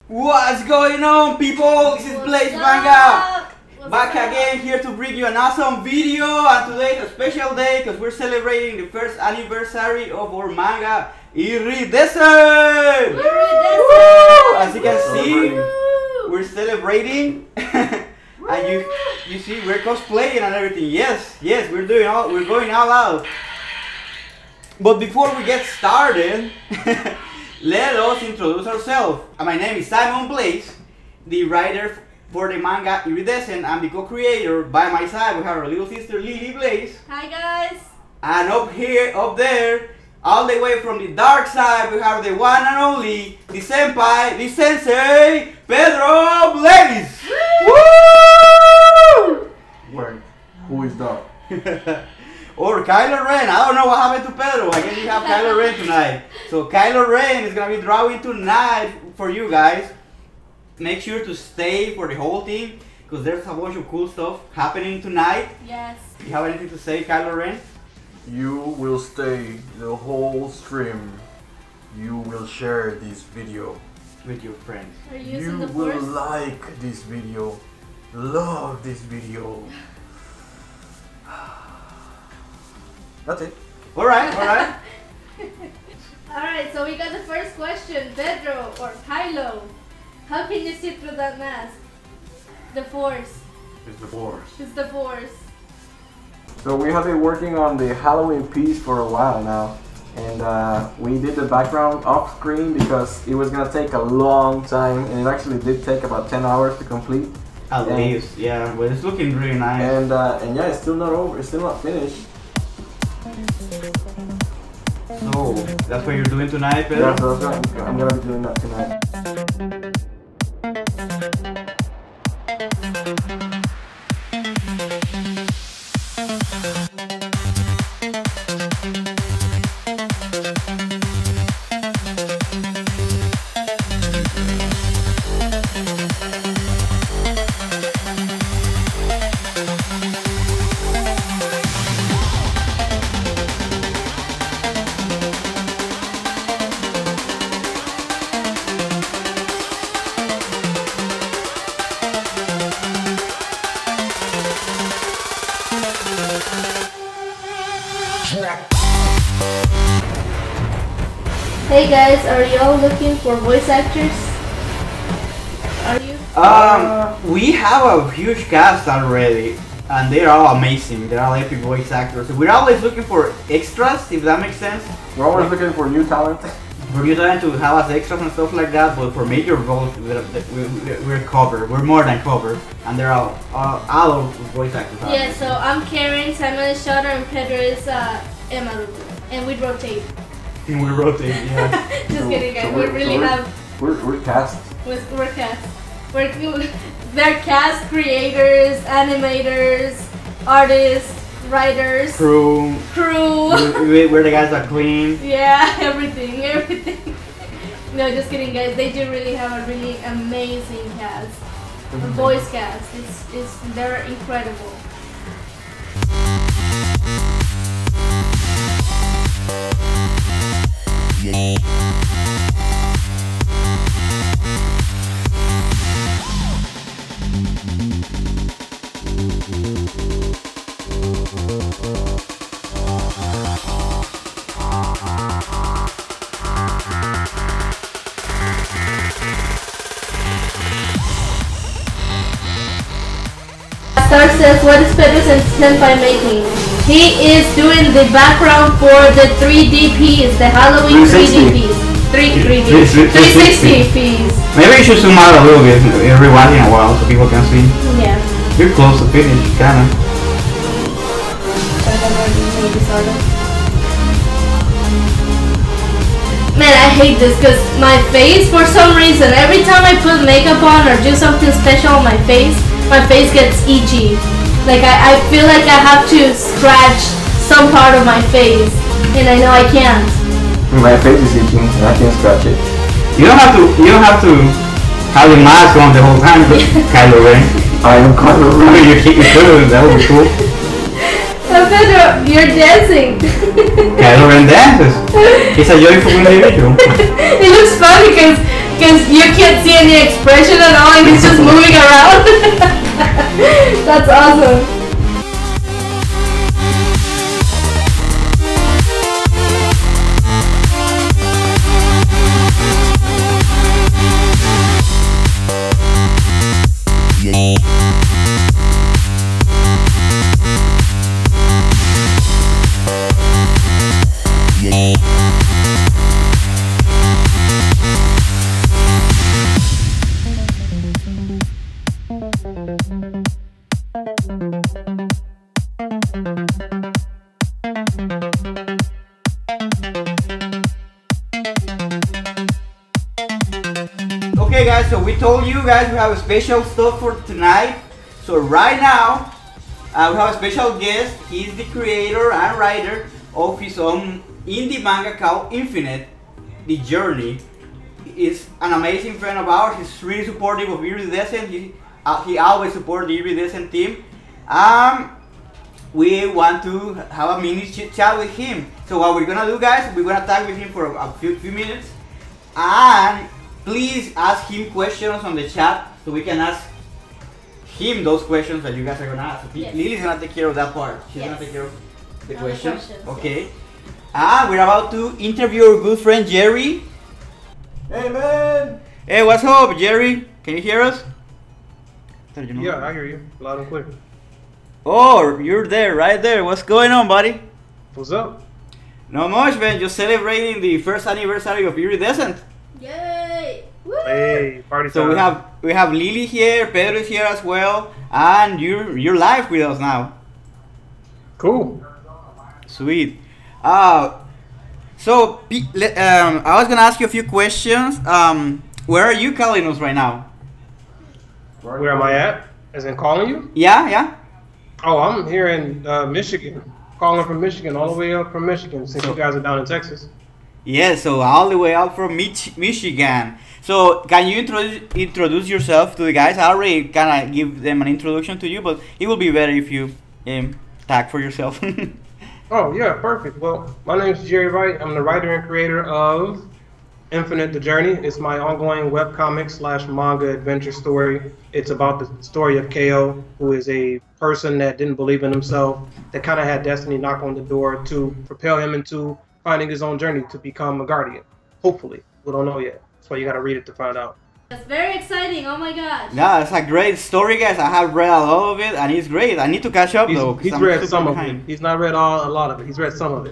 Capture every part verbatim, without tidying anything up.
What's going on, people? This is Blaze Manga back again here to bring you an awesome video, and today is a special day because we're celebrating the first anniversary of our manga Iridescent! As you can see, we're celebrating and you you see we're cosplaying and everything. Yes, yes, we're doing all we're going all out. But before we get started, let us introduce ourselves. My name is Simon Blaze, the writer for the manga Iridescent and the co-creator. By my side we have our little sister Lily Blaze. Hi guys! And up here, up there, all the way from the dark side, we have the one and only, the senpai, the sensei, Pedro Blaze! Woo! Wait, who is that? Or Kylo Ren. I don't know what happened to Pedro. I guess you have Kylo Ren tonight. So Kylo Ren is gonna be drawing tonight for you guys. Make sure to stay for the whole thing because there's a bunch of cool stuff happening tonight. Yes. You have anything to say, Kylo Ren? You will stay the whole stream. You will share this video with your friends. Are you using You the will force? like this video. Love this video. That's it. Alright, alright. Alright, so we got the first question. Pedro or Kylo, how can you see through that mask? The force. It's the force. It's the force. So we have been working on the Halloween piece for a while now, and uh, we did the background off screen because it was gonna take a long time, and it actually did take about ten hours to complete. At and, least, yeah, but it's looking really nice. And uh, and yeah, it's still not over. It's still not finished. So that's what you're doing tonight, Pedro? Yeah, so that's what I'm gonna be doing that tonight. Hey guys, are y'all looking for voice actors? Are you? Um, we have a huge cast already, and they're all amazing. They're all epic voice actors. We're always looking for extras, if that makes sense. We're always looking for new talent. We're trying to have us extras and stuff like that, but for major roles, we're, we're, we're covered. We're more than covered, and they're all all, all voice actors. Yeah, so I'm Karen, Simon is Shudder, and Pedro is uh, Emma, and we rotate. And we rotate, yeah. Just So- kidding, guys. so we we're- really so we're- have. We're we're cast. We're, we're cast. We're, they're cast creators, animators, artists, writers, Crew. crew. we, we're the guys that clean. Yeah, everything, everything. No, just kidding, guys. They do really have a really amazing cast. A voice cast. It's, it's, they're incredible. Star says, what is Pedro's senpai making? He is doing the background for the three D piece, the Halloween three D piece. three D. three sixty piece. Maybe you should zoom out a little bit every once in a while so people can see. Yeah. You're close to finish, kinda. Man, I hate this because my face, for some reason, every time I put makeup on or do something special on my face, my face gets itchy. Like I, I feel like I have to scratch some part of my face, and I know I can't. My face is itching, and I can't scratch it. You don't have to. You don't have to have the mask on the whole time, but Kylo Ren. I am Kylo I mean, Ren. you keep it good. That would be cool. That Look, Pedro, you're dancing. Pedro Ren dances. He's a joyful individual. It looks funny because because you can't see any expression at all, and he's just moving around. That's awesome. Okay guys, so we told you guys we have a special stuff for tonight. So right now, uh, we have a special guest. He's the creator and writer of his own indie manga called Infinite, The Journey. He's an amazing friend of ours. He's really supportive of Iridescent. He, uh, he always supports the Iridescent team. Um, we want to have a mini chit chat with him. So what we're gonna do, guys, we're gonna talk with him for a, a few, few minutes. And please ask him questions on the chat so we can ask him those questions that you guys are gonna ask. Yes. Lily's gonna take care of that part. She's Yes. gonna take care of the All the questions. questions, Okay. Ah, we're about to interview our good friend Jerry. Hey man! Hey, what's up, Jerry? Can you hear us? Yeah, I hear you loud and clear. Oh, you're there, right there. What's going on, buddy? What's up? Not much, man. Just celebrating the first anniversary of Iridescent. Yay! Woo! Hey, party So time. we have we have Lily here, Pedro is here as well, and you're you're live with us now. Cool. Sweet. Uh, so pe- le- um, I was gonna ask you a few questions. Um, where are you calling us right now? Where am I at? As in calling you? Yeah, yeah. Oh, I'm here in uh, Michigan. Calling from Michigan, all the way up from Michigan, since So- you guys are down in Texas. Yeah, so all the way out from Mich- Michigan. So can you introduce introduce yourself to the guys? I already kind of give them an introduction to you, but it will be better if you um, tag for yourself. Oh, yeah, perfect. Well, my name is Jerry Wright. I'm the writer and creator of Infinite The Journey. It's my ongoing webcomic slash manga adventure story. It's about the story of K O, who is a person that didn't believe in himself, that kind of had destiny knock on the door to propel him into finding his own journey to become a guardian. Hopefully. We don't know yet. That's why you got to read it to find out. That's very exciting. Oh my gosh. Yeah, it's a great story, guys. I have read a lot of it, and it's great. I need to catch up He's, though. 'cause he's I'm read super some of behind. it. He's not read all a lot of it. He's read some of it.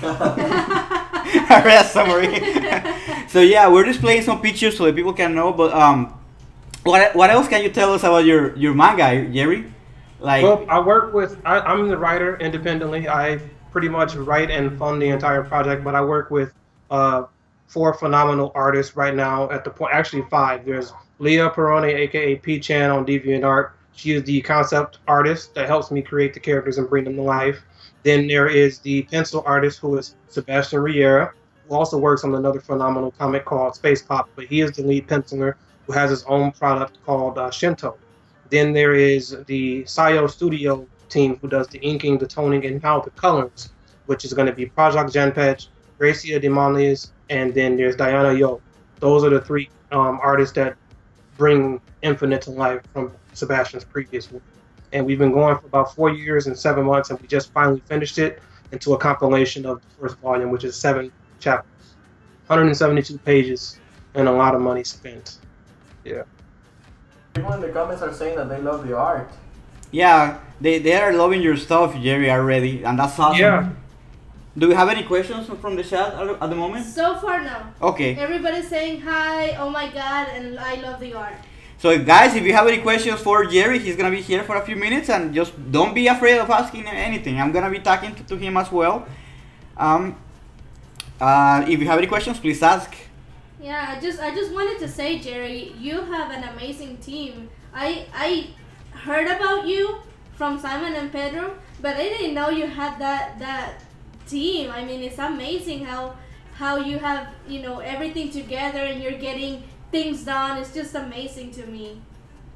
I read a summary. So yeah, we're displaying some pictures so that people can know. But um, what what else can you tell us about your your manga, Jerry? Like, Well, I work with, I, I'm the writer independently. I pretty much write and fund the entire project, but I work with uh, four phenomenal artists right now at the point, actually five. There's Leah Perone, aka P-Chan on DeviantArt. She is the concept artist that helps me create the characters and bring them to life. Then there is the pencil artist, who is Sebastian Riera, who also works on another phenomenal comic called Space Pop, but he is the lead penciler who has his own product called uh, Shinto. Then there is the Sayo Studio team, who does the inking, the toning, and now the colors, which is going to be Project Janpej, Gracia Demonies, and then there's Diana Yo. Those are the three um, artists that bring Infinite to life from Sebastian's previous work. And we've been going for about four years and seven months, and we just finally finished it into a compilation of the first volume, which is seven chapters, one hundred seventy-two pages, and a lot of money spent. Yeah. People in the comments are saying that they love the art. yeah, they they are loving your stuff, Jerry, already, and that's awesome. Yeah. Do we have any questions from the chat at at the moment? So far, no. Okay. Everybody's saying hi, oh my god, and I love the art. So guys, if you have any questions for Jerry, he's gonna be here for a few minutes, and just don't be afraid of asking anything. I'm gonna be talking to, to him as well. Um, uh, if you have any questions, please ask. Yeah, I just I just wanted to say, Jerry, you have an amazing team. I I heard about you from Simon and Pedro, but I didn't know you had that that team. I mean, it's amazing how how you have, you know, everything together and you're getting things done. It's just amazing to me.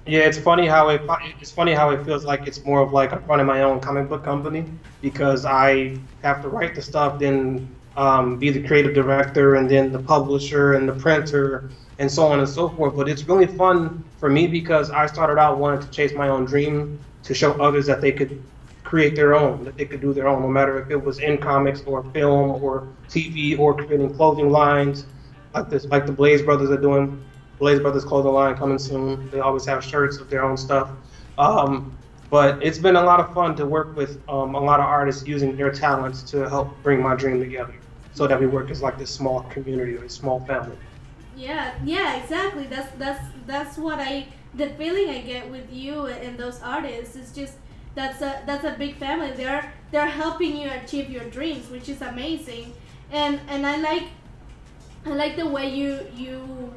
Yeah, it's funny how it it's funny how it feels like it's more of like I'm running my own comic book company because I have to write the stuff, then um, be the creative director, and then the publisher and the printer, and so on and so forth. But it's really fun for me because I started out wanting to chase my own dream to show others that they could create their own, that they could do their own, no matter if it was in comics or film or T V or creating clothing lines like this, like the Blaze Brothers are doing. Blaze Brothers clothing line coming soon. They always have shirts of their own stuff. Um, but it's been a lot of fun to work with um, a lot of artists using their talents to help bring my dream together so that we work as like this small community or a small family. Yeah, yeah, exactly. That's that's that's what I the feeling I get with you and those artists is just that's a that's a big family. They're they're helping you achieve your dreams, which is amazing. And and I like I like the way you you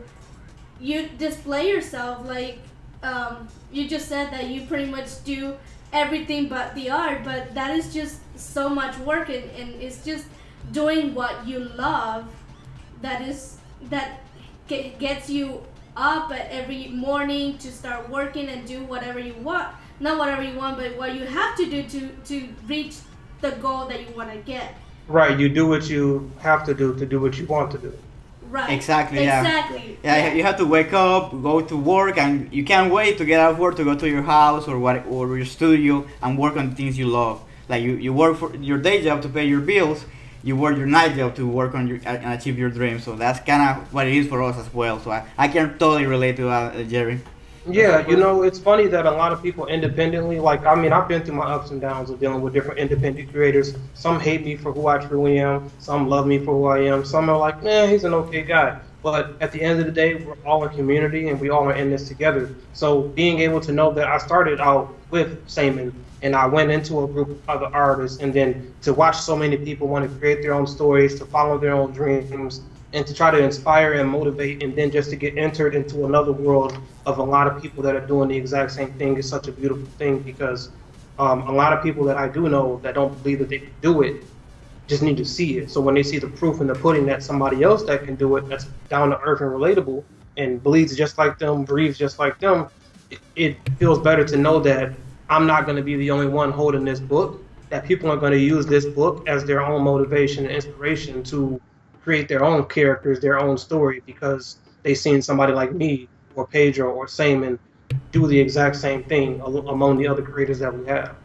you display yourself. Like um, you just said that you pretty much do everything but the art, but that is just so much work, and, and it's just doing what you love that is that ge- gets you up at every morning to start working and do whatever you want, not whatever you want, but what you have to do to to reach the goal that you want to get. Right, you do what you have to do to do what you want to do. Right. Exactly, yeah. Exactly. Yeah, you have to wake up, go to work, and you can't wait to get out of work to go to your house or what or your studio and work on things you love. Like you, you work for your day job to pay your bills, you work your night job to work on your and achieve your dreams. So that's kind of what it is for us as well. So I, I can totally relate to that, uh, Jerry. Yeah, you know, it's funny that a lot of people independently, like, I mean, I've been through my ups and downs of dealing with different independent creators. Some hate me for who I truly am. Some love me for who I am. Some are like, man, he's an okay guy. But at the end of the day, we're all a community and we all are in this together. So being able to know that I started out with Saman and I went into a group of other artists, and then to watch so many people want to create their own stories, to follow their own dreams, and to try to inspire and motivate, and then just to get entered into another world of a lot of people that are doing the exact same thing is such a beautiful thing, because um, a lot of people that I do know that don't believe that they can do it just need to see it. So when they see the proof in the pudding that somebody else that can do it, that's down to earth and relatable, and bleeds just like them, breathes just like them, it, it feels better to know that I'm not going to be the only one holding this book, that people are going to use this book as their own motivation and inspiration to create their own characters, their own story, because they've seen somebody like me or Pedro or Saman do the exact same thing among the other creators that we have.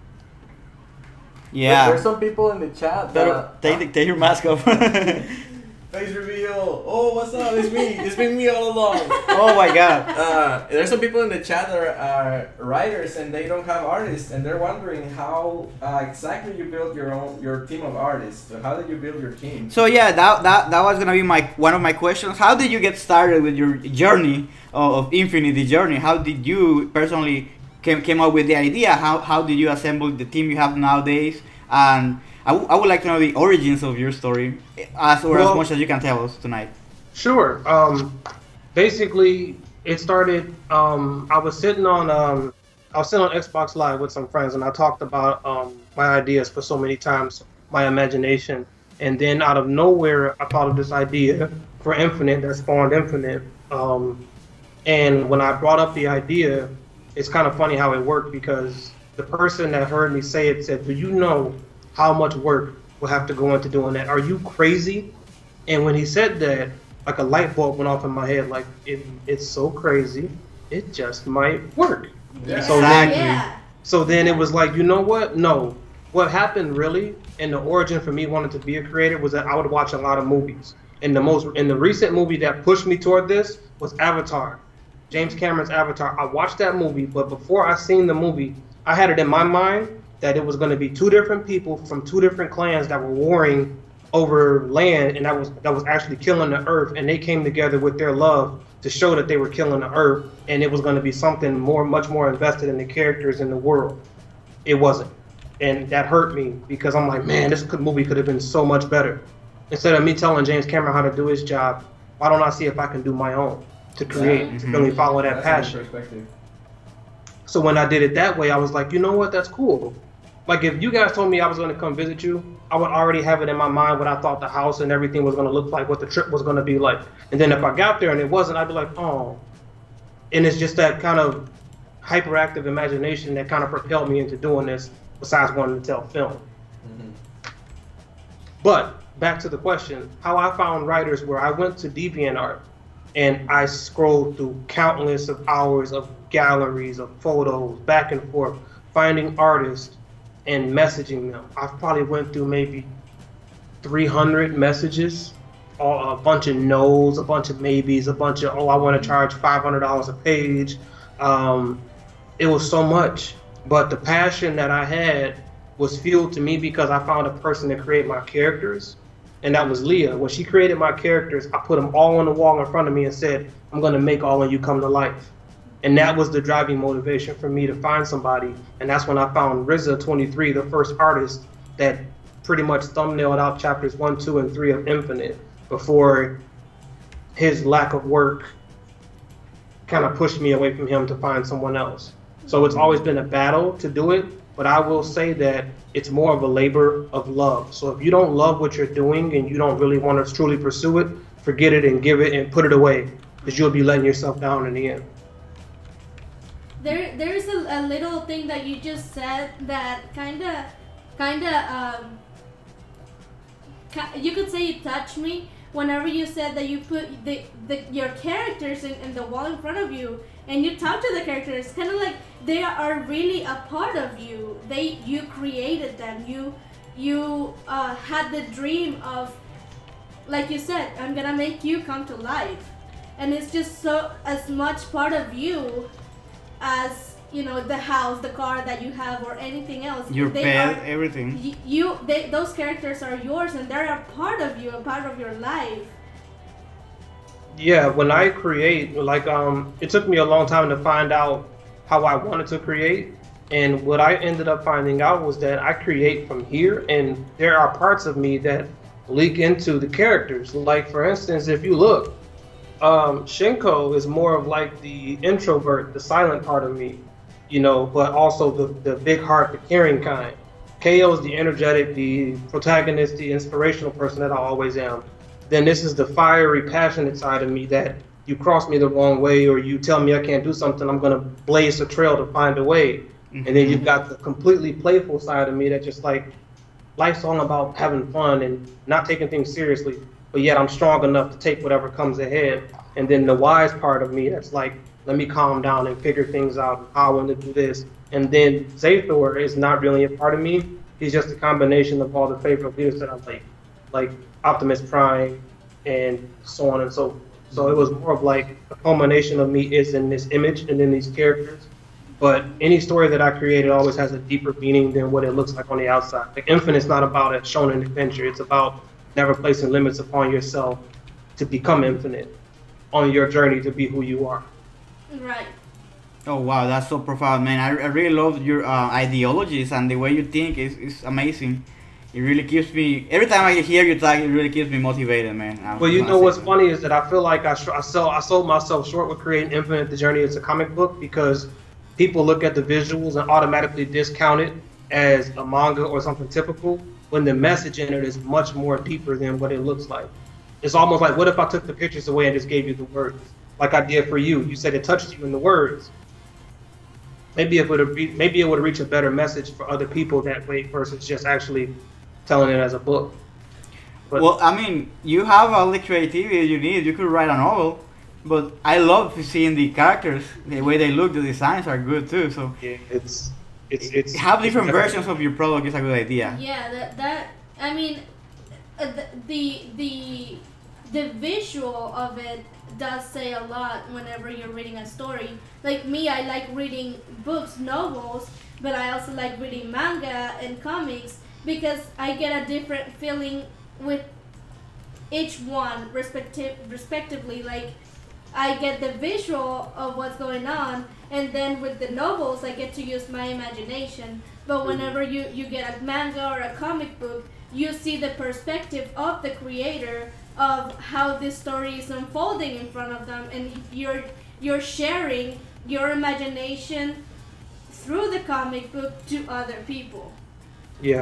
Yeah. There's some people in the chat Pero, that take, take your mask off. Face reveal. Oh, what's up? It's me. It's been me all along. Oh my god. Uh, there's some people in the chat that are uh, writers and they don't have artists, and they're wondering how uh, exactly you build your own your team of artists. So how did you build your team? So yeah, that, that that was gonna be my one of my questions. How did you get started with your journey of, of Infinity Journey? How did you personally came came up with the idea? How how did you assemble the team you have nowadays? And I, w- I would like to know the origins of your story, as or Well, as much as you can tell us tonight. Sure. Um, basically, it started. Um, I was sitting on. Um, I was sitting on Xbox Live with some friends, and I talked about um, my ideas for so many times, my imagination, and then out of nowhere, I thought of this idea for Infinite that spawned Infinite. Um, and when I brought up the idea, it's kind of funny how it worked, because the person that heard me say it said, "Do you know how much work will have to go into doing that? Are you crazy?" And when he said that, like a light bulb went off in my head, like, it, it's so crazy, it just might work. Yeah. So then, Yeah. so then it was like, you know what? No. What happened really, and the origin for me wanting to be a creator, was that I would watch a lot of movies. And the most, and the recent movie that pushed me toward this was Avatar. James Cameron's Avatar. I watched that movie, but before I seen the movie, I had it in my mind that it was going to be two different people from two different clans that were warring over land, and that was that was actually killing the earth, and they came together with their love to show that they were killing the earth, and it was going to be something more, much more invested in the characters in the world. It wasn't, and that hurt me, because I'm like, man, this could, movie could have been so much better. Instead of me telling James Cameron how to do his job, why don't I see if I can do my own to create, Yeah. to really follow that That's a good passion? perspective. So when I did it that way, I was like, you know what, that's cool. Like, if you guys told me I was going to come visit you, I would already have it in my mind what I thought the house and everything was going to look like, what the trip was going to be like. And then if I got there and it wasn't, I'd be like, oh, and it's just that kind of hyperactive imagination that kind of propelled me into doing this, besides wanting to tell film. Mm-hmm. But back to the question, how I found writers, where I went to DeviantArt and I scrolled through countless of hours of galleries of photos, back and forth, finding artists and messaging them. I've probably went through maybe three hundred messages, a bunch of no's, a bunch of maybes, a bunch of, oh, I want to charge five hundred dollars a page. Um, it was so much, but the passion that I had was fueled to me because I found a person to create my characters, and that was Leah. When she created my characters, I put them all on the wall in front of me and said, I'm gonna make all of you come to life. And that was the driving motivation for me to find somebody, and that's when I found R Z A twenty-three, the first artist that pretty much thumbnailed out chapters one, two, and three of Infinite before his lack of work kind of pushed me away from him to find someone else. So it's always been a battle to do it, but I will say that it's more of a labor of love. So if you don't love what you're doing and you don't really want to truly pursue it, forget it and give it and put it away, because you'll be letting yourself down in the end. There, there's a, a little thing that you just said that kind of, kind of, um, you could say it touched me. Whenever you said that you put the, the your characters in, in the wall in front of you and you talk to the characters, kind of like they are really a part of you. They you created them. You you uh, had the dream of, like you said, I'm gonna make you come to life, and it's just so as much part of you as, you know, the house, the car that you have, or anything else. Your they pet, are, everything. y- You, they, those characters are yours, and they're a part of you, a part of your life. Yeah, when I create, like, um, it took me a long time to find out how I wanted to create, and what I ended up finding out was that I create from here, and there are parts of me that leak into the characters. Like, for instance, if you look, um, Shinko is more of like the introvert, the silent part of me, you know, but also the, the big heart, the caring kind. K O is the energetic, the protagonist, the inspirational person that I always am. Then this is the fiery, passionate side of me that you cross me the wrong way or you tell me I can't do something, I'm gonna blaze a trail to find a way. Mm-hmm. And then you've got the completely playful side of me that just like, life's all about having fun and not taking things seriously, but yet I'm strong enough to take whatever comes ahead. And then the wise part of me that's like, let me calm down and figure things out, how I want to do this. And then Zathor is not really a part of me. He's just a combination of all the favorite leaders that I like, like Optimus Prime and so on and so forth. So it was more of like a culmination of me is in this image and in these characters. But any story that I created always has a deeper meaning than what it looks like on the outside. Like Infinite's not about a shonen adventure. It's about never placing limits upon yourself to become infinite on your journey to be who you are. Right. Oh wow, that's so profound, man. I, I really love your uh, ideologies and the way you think is, is amazing. It really keeps me, every time I hear you talk, it really keeps me motivated, man. I'm well, you know say, what's man. funny is that I feel like I, sh- I, sell, I sold myself short with creating Infinite, the Journey as a comic book, because people look at the visuals and automatically discount it as a manga or something typical, when the message in it is much more deeper than what it looks like. It's almost like, what if I took the pictures away and just gave you the words, like I did for you? You said it touched you in the words. Maybe it would re- maybe it would reach a better message for other people that way versus just actually telling it as a book. But well, I mean, you have all the creativity you need. You could write a novel, but I love seeing the characters, the way they look. The designs are good too. So yeah, it's it's it's have different it's versions of your product is a good idea. Yeah, that that I mean, uh, the, the the the visual of it does say a lot whenever you're reading a story. Like me, I like reading books, novels, but I also like reading manga and comics because I get a different feeling with each one respective respectively. Like I get the visual of what's going on, and then with the novels I get to use my imagination. But whenever you, you get a manga or a comic book, you see the perspective of the creator of how this story is unfolding in front of them, and you're you're sharing your imagination through the comic book to other people. Yeah.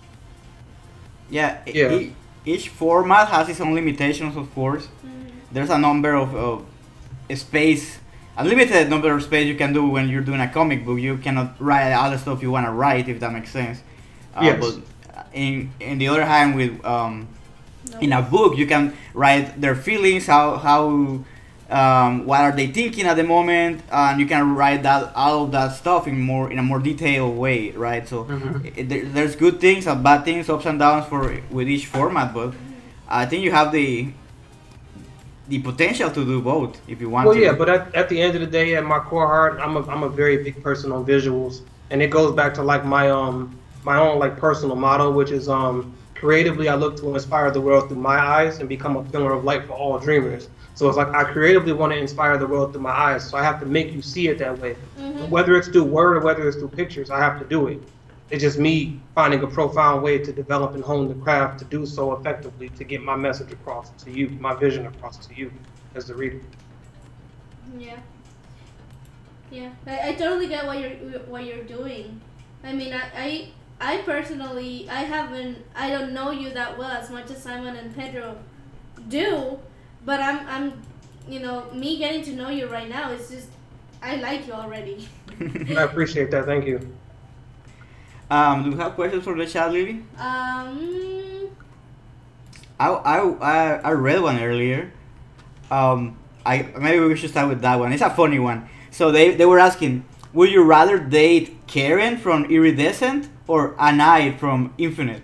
Yeah. Yeah. E- each format has its own limitations, of course. Mm-hmm. There's a number of, of space unlimited number of space you can do when you're doing a comic book. You cannot write all the stuff you want to write, if that makes sense. Uh, Yes. But in in the other hand, with um, in a book, you can write their feelings, how how um, what are they thinking at the moment, and you can write that all of that stuff in more in a more detailed way, right? So Mhm. it, there, there's good things and bad things, ups and downs for with each format, but I think you have the the potential to do both if you want Well, to. yeah, but at, at the end of the day, at my core heart, I'm a I'm a very big person on visuals, and it goes back to like my um my own like personal motto, which is um creatively I look to inspire the world through my eyes and become a pillar of light for all dreamers. So it's like I creatively want to inspire the world through my eyes, so I have to make you see it that way. Mhm. Whether it's through word or whether it's through pictures, I have to do it. It's just me finding a profound way to develop and hone the craft to do so effectively to get my message across to you, my vision across to you as the reader. Yeah. Yeah, I, I totally get what you're what you're doing. I mean, I, I I personally I haven't I don't know you that well as much as Simon and Pedro do, but I'm I'm you know me getting to know you right now is just I like you already. I appreciate that. Thank you. Um, do you have questions for the chat, Lily? Um. I, I, I, I read one earlier. Um, I maybe we should start with that one. It's a funny one. So they, they were asking, would you rather date Karen from Iridescent or Anai from Infinite?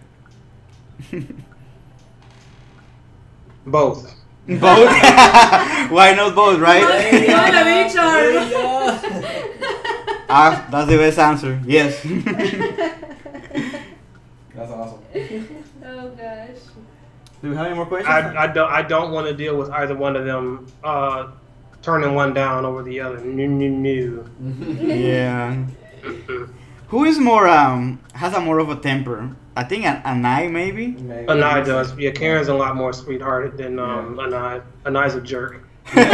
Both. Both? Why not both, right? Ah, that's the best answer. Yes. That's awesome. Oh gosh. Do we have any more questions? I, I don't I don't want to deal with either one of them uh, turning one down over the other. No, no, no. Yeah. Who is more um has a more of a temper? I think an Anai maybe. Maybe. Anai does. Yeah, Karen's a lot more sweethearted than um, Anai. Anai's a jerk.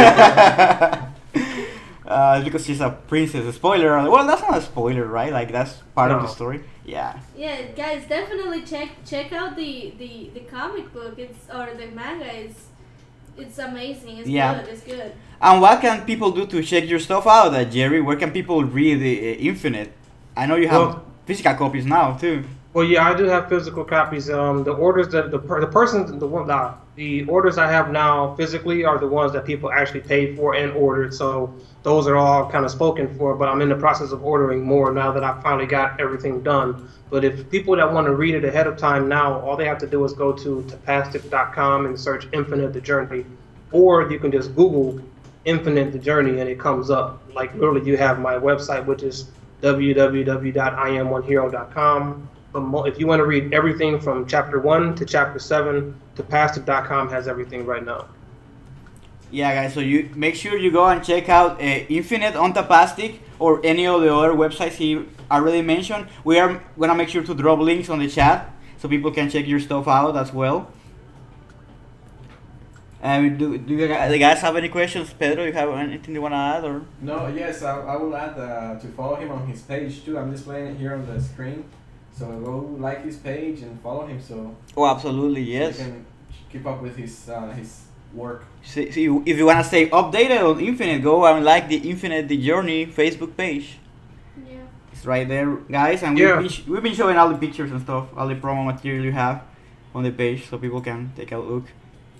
Uh, because she's a princess. A spoiler. Well, that's not a spoiler, right? Like that's part of the No. story. Yeah. Yeah, guys, definitely check check out the, the, the comic book. It's or the manga. It's it's amazing. It's Yeah. good. It's good. And what can people do to check your stuff out, uh, Jerry? Where can people read the uh, Infinite? I know you have Well- physical copies now too. Well, yeah, I do have physical copies. Um, the orders that the per, the person the one the, the orders I have now physically are the ones that people actually paid for and ordered. So those are all kind of spoken for. But I'm in the process of ordering more now that I finally got everything done. But if people that want to read it ahead of time now, all they have to do is go to tapastic dot com and search Infinite the Journey, or you can just Google Infinite the Journey and it comes up. Like literally, you have my website, which is w w w dot i am one hero dot com. But mo- if you want to read everything from chapter one to chapter seven, tapastic dot com has everything right now. Yeah, guys. So you make sure you go and check out uh, Infinite on Tapastic or any of the other websites he already mentioned. We are gonna make sure to drop links on the chat so people can check your stuff out as well. And do do you guys, the guys have any questions, Pedro? You have anything you wanna add or? No, yes, I, I will add uh, to follow him on his page too. I'm displaying it here on the screen. So go like his page and follow him so Oh, absolutely, yes. you can keep up with his uh, his work. See, see, if you wanna stay updated on Infinite, go and like the Infinite the Journey Facebook page. Yeah. It's right there, guys, and Yeah. we've, been sh- we've been showing all the pictures and stuff, all the promo material you have on the page, so people can take a look.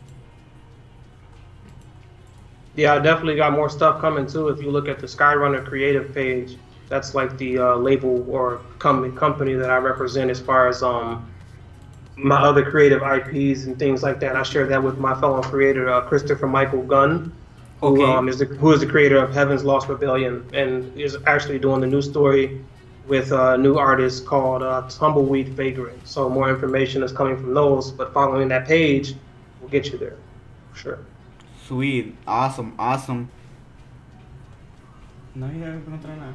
Yeah, I definitely got more stuff coming too. If you look at the Skyrunner Creative page, that's like the uh, label or com- company that I represent as far as um my other creative I Ps and things like that. I share that with my fellow creator uh, Christopher Michael Gunn, who Okay. um, is the who is the creator of Heaven's Lost Rebellion and is actually doing the new story with a new artist called uh, Tumbleweed Vagrant. So more information is coming from those, but following that page will get you there, for sure. Sweet, awesome, awesome. No, you haven't encontrado nada.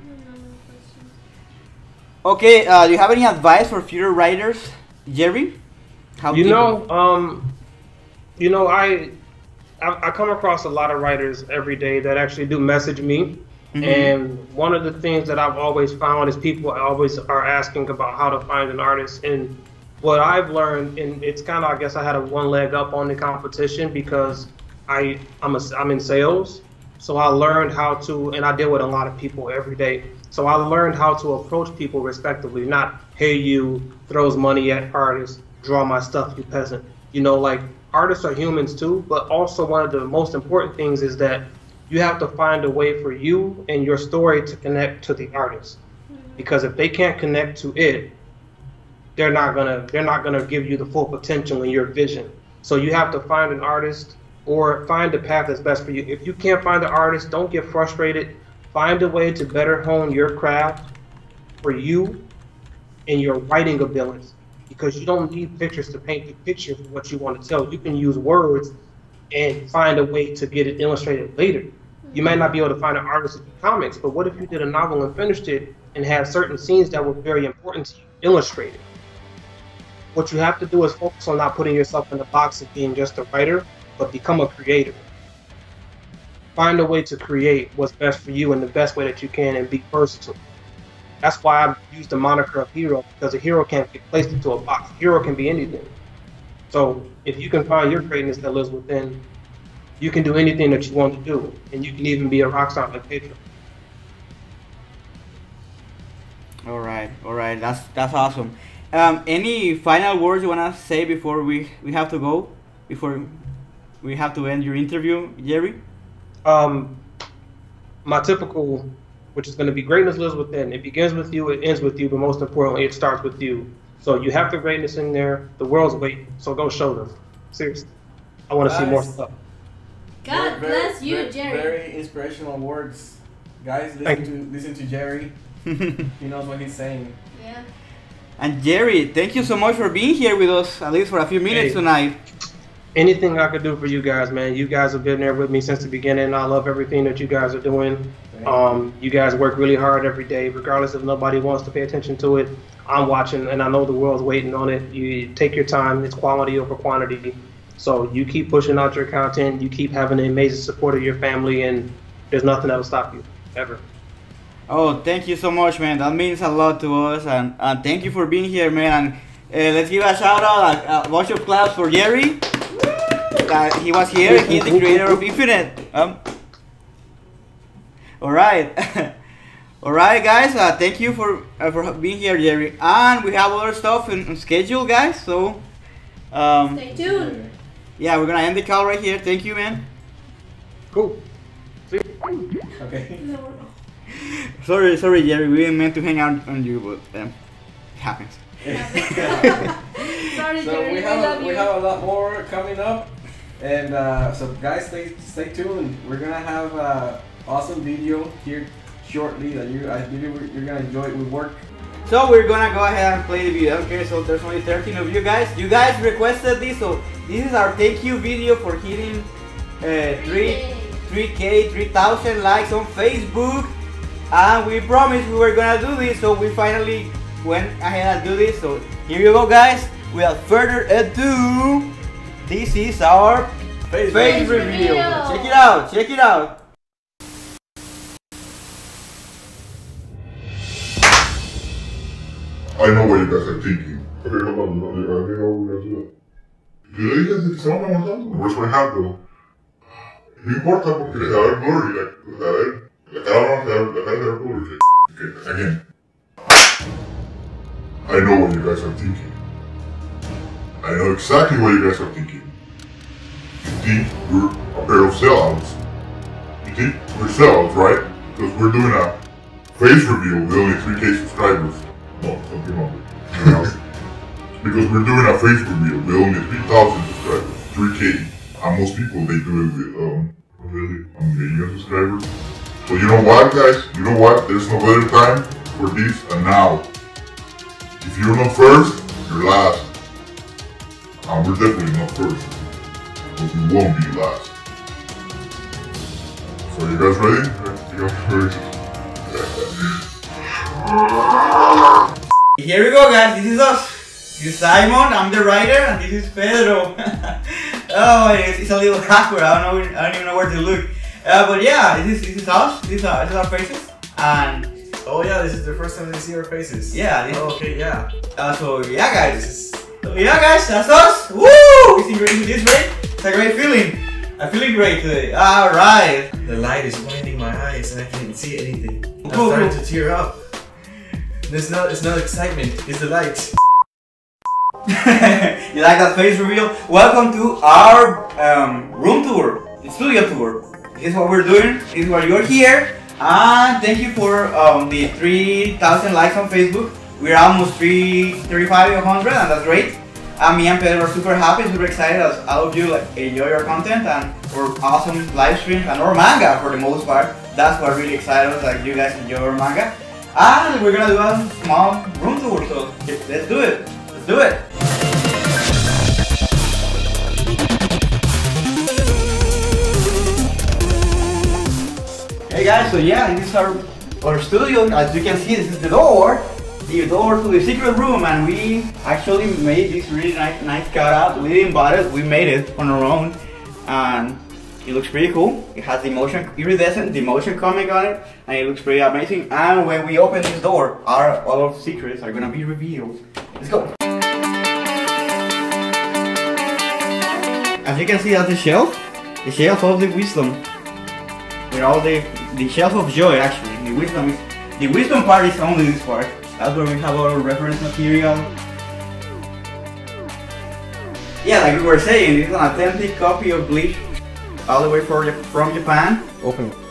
Okay, uh, do you have any advice for future writers, Jerry? How You do know, um, you know, I, I I come across a lot of writers every day that actually do message me, Mhm. and one of the things that I've always found is people always are asking about how to find an artist, and what I've learned, and it's kind of I guess I had a one leg up on the competition because I I'm a, I'm in sales, So I learned how to, and I deal with a lot of people every day. So I learned how to approach people respectively, not, hey, you, throws money at artists, draw my stuff, you peasant. You know, like, artists are humans too, but also one of the most important things is that you have to find a way for you and your story to connect to the artist. Because if they can't connect to it, they're not gonna they're not gonna give you the full potential in your vision. So you have to find an artist or find the path that's best for you. If you can't find the artist, don't get frustrated. Find a way to better hone your craft for you and your writing abilities. Because you don't need pictures to paint the picture for what you want to tell. You can use words and find a way to get it illustrated later. You might not be able to find an artist to do comics, but what if you did a novel and finished it and had certain scenes that were very important to you illustrated? What you have to do is focus on not putting yourself in the box of being just a writer, but become a creator. Find a way to create what's best for you in the best way that you can and be versatile. That's why I use the moniker of hero, because a hero can't be placed into a box. A hero can be anything. So if you can find your greatness that lives within, you can do anything that you want to do, and you can even be a rock star like Pedro. All right, all right, that's that's awesome. Um, any final words you wanna say before we we have to go? Before we have to end your interview, Jerry? Um, my typical, which is going to be greatness lives within. It begins with you, it ends with you, but most importantly, it starts with you. So you have the greatness in there. The world's waiting, so go show them. Seriously, I want to see more stuff. God Very- bless you, very- Jerry. Very inspirational words, guys. Thank Listen to listen to Jerry. He knows what he's saying. Yeah. And Jerry, thank you so much for being here with us, at least for a few minutes Hey. tonight. Anything I could do for you guys, man. You guys have been there with me since the beginning. I love everything that you guys are doing. Thank Um, you guys work really hard every day, regardless if nobody wants to pay attention to it. I'm watching, and I know the world's waiting on it. You take your time. It's quality over quantity. So you keep pushing out your content. You keep having the amazing support of your family, and there's nothing that'll stop you, ever. Oh, thank you so much, man. That means a lot to us, and, and thank you for being here, man. And uh, let's give a shout out, a, a bunch of claps for Jerry. Uh, he was here. He's the creator of Infinite. Um, all right, all right, guys. Uh, thank you for uh, for being here, Jerry. And we have other stuff in, in schedule, guys. So, um, Stay tuned. yeah, we're gonna end the call right here. Thank you, man. Cool. See? Okay. Sorry, sorry, Jerry. We didn't meant to hang out on you, but um, it happens. Sorry, So Jerry. we We have love we you. have a lot more coming up, and uh, so guys, stay stay tuned. We're gonna have a awesome video here shortly that you I believe you're gonna enjoy. We work. So we're gonna go ahead and play the video. Okay, so there's only thirteen of you guys. You guys requested this, so this is our thank you video for hitting uh, three, three K, three thousand likes on Facebook. And we promised we were gonna do this, so we finally went ahead and do this. So here you go, guys. Without further ado, this is our Face face reveal. reveal. Check it out. Check it out. I know what you guys are thinking. Okay, hold on, no, I think how we're gonna do it. Le dije que se van aguantando. Where's my hat though? No importa porque le da el blurry, like, o sea, a ver, la cara no, la cara de blurry. Okay, again. I know what you guys are thinking. I know exactly what you guys are thinking. You think we're a pair of sellouts. You think we're sellouts, right? Because we're doing a face reveal with only three K subscribers. No, something wrong. Because we're doing a face reveal with only three thousand subscribers. three K. And most people, they do it with, um, really, a million subscribers. So you know what, guys? You know what? There's no better time for this than now. If you're not first, you're last. And we're definitely not first. But we won't be last. So you guys ready? You guys ready? Here we go, guys. This is us. This is Simon. I'm the writer, and this is Pedro. Oh, it's, it's a little awkward. I don't know. I don't even know where to look. Uh, but yeah, this is this is us. This is our, this is our faces. And Oh yeah, this is the first time they see our faces. yeah, this, Oh, okay, yeah. uh, so yeah, guys. So yeah, guys, that's us. Woo! It's great. It's great. It's a great feeling. I'm feeling great today. All right. The light is blinding my eyes and I can't see anything. I'm Cool, starting cool. to tear up. It's not, it's not excitement, it's the light. You like that face reveal? Welcome to our um, room tour, the studio tour. This is what we're doing. This is why you're here. And thank you for um, the three thousand likes on Facebook. We're almost three thirty-five hundred, and that's great. And me and Pedro are super happy, super excited as all of you like enjoy our content and for awesome live streams and our manga for the most part. That's what really excited us, like you guys enjoy our manga. And we're gonna do a small room tour, so let's do it. Let's do it. Hey guys, so yeah, this is our, our studio. As you can see, this is the door. The door to the secret room, and we actually made this really nice, nice cutout. We didn't buy it, we made it on our own. And it looks pretty cool. It has the motion iridescent, the motion comic on it, and it looks pretty amazing. And when we open this door, our all of secrets are gonna be revealed. Let's go. As you can see, that's the shelf, the shelf of the wisdom. With all the the shelf of joy, actually. The wisdom is the wisdom part is only this part. That's where we have our reference material. Yeah, like we were saying, this is an authentic copy of Bleach, all the way for, from Japan. Open it.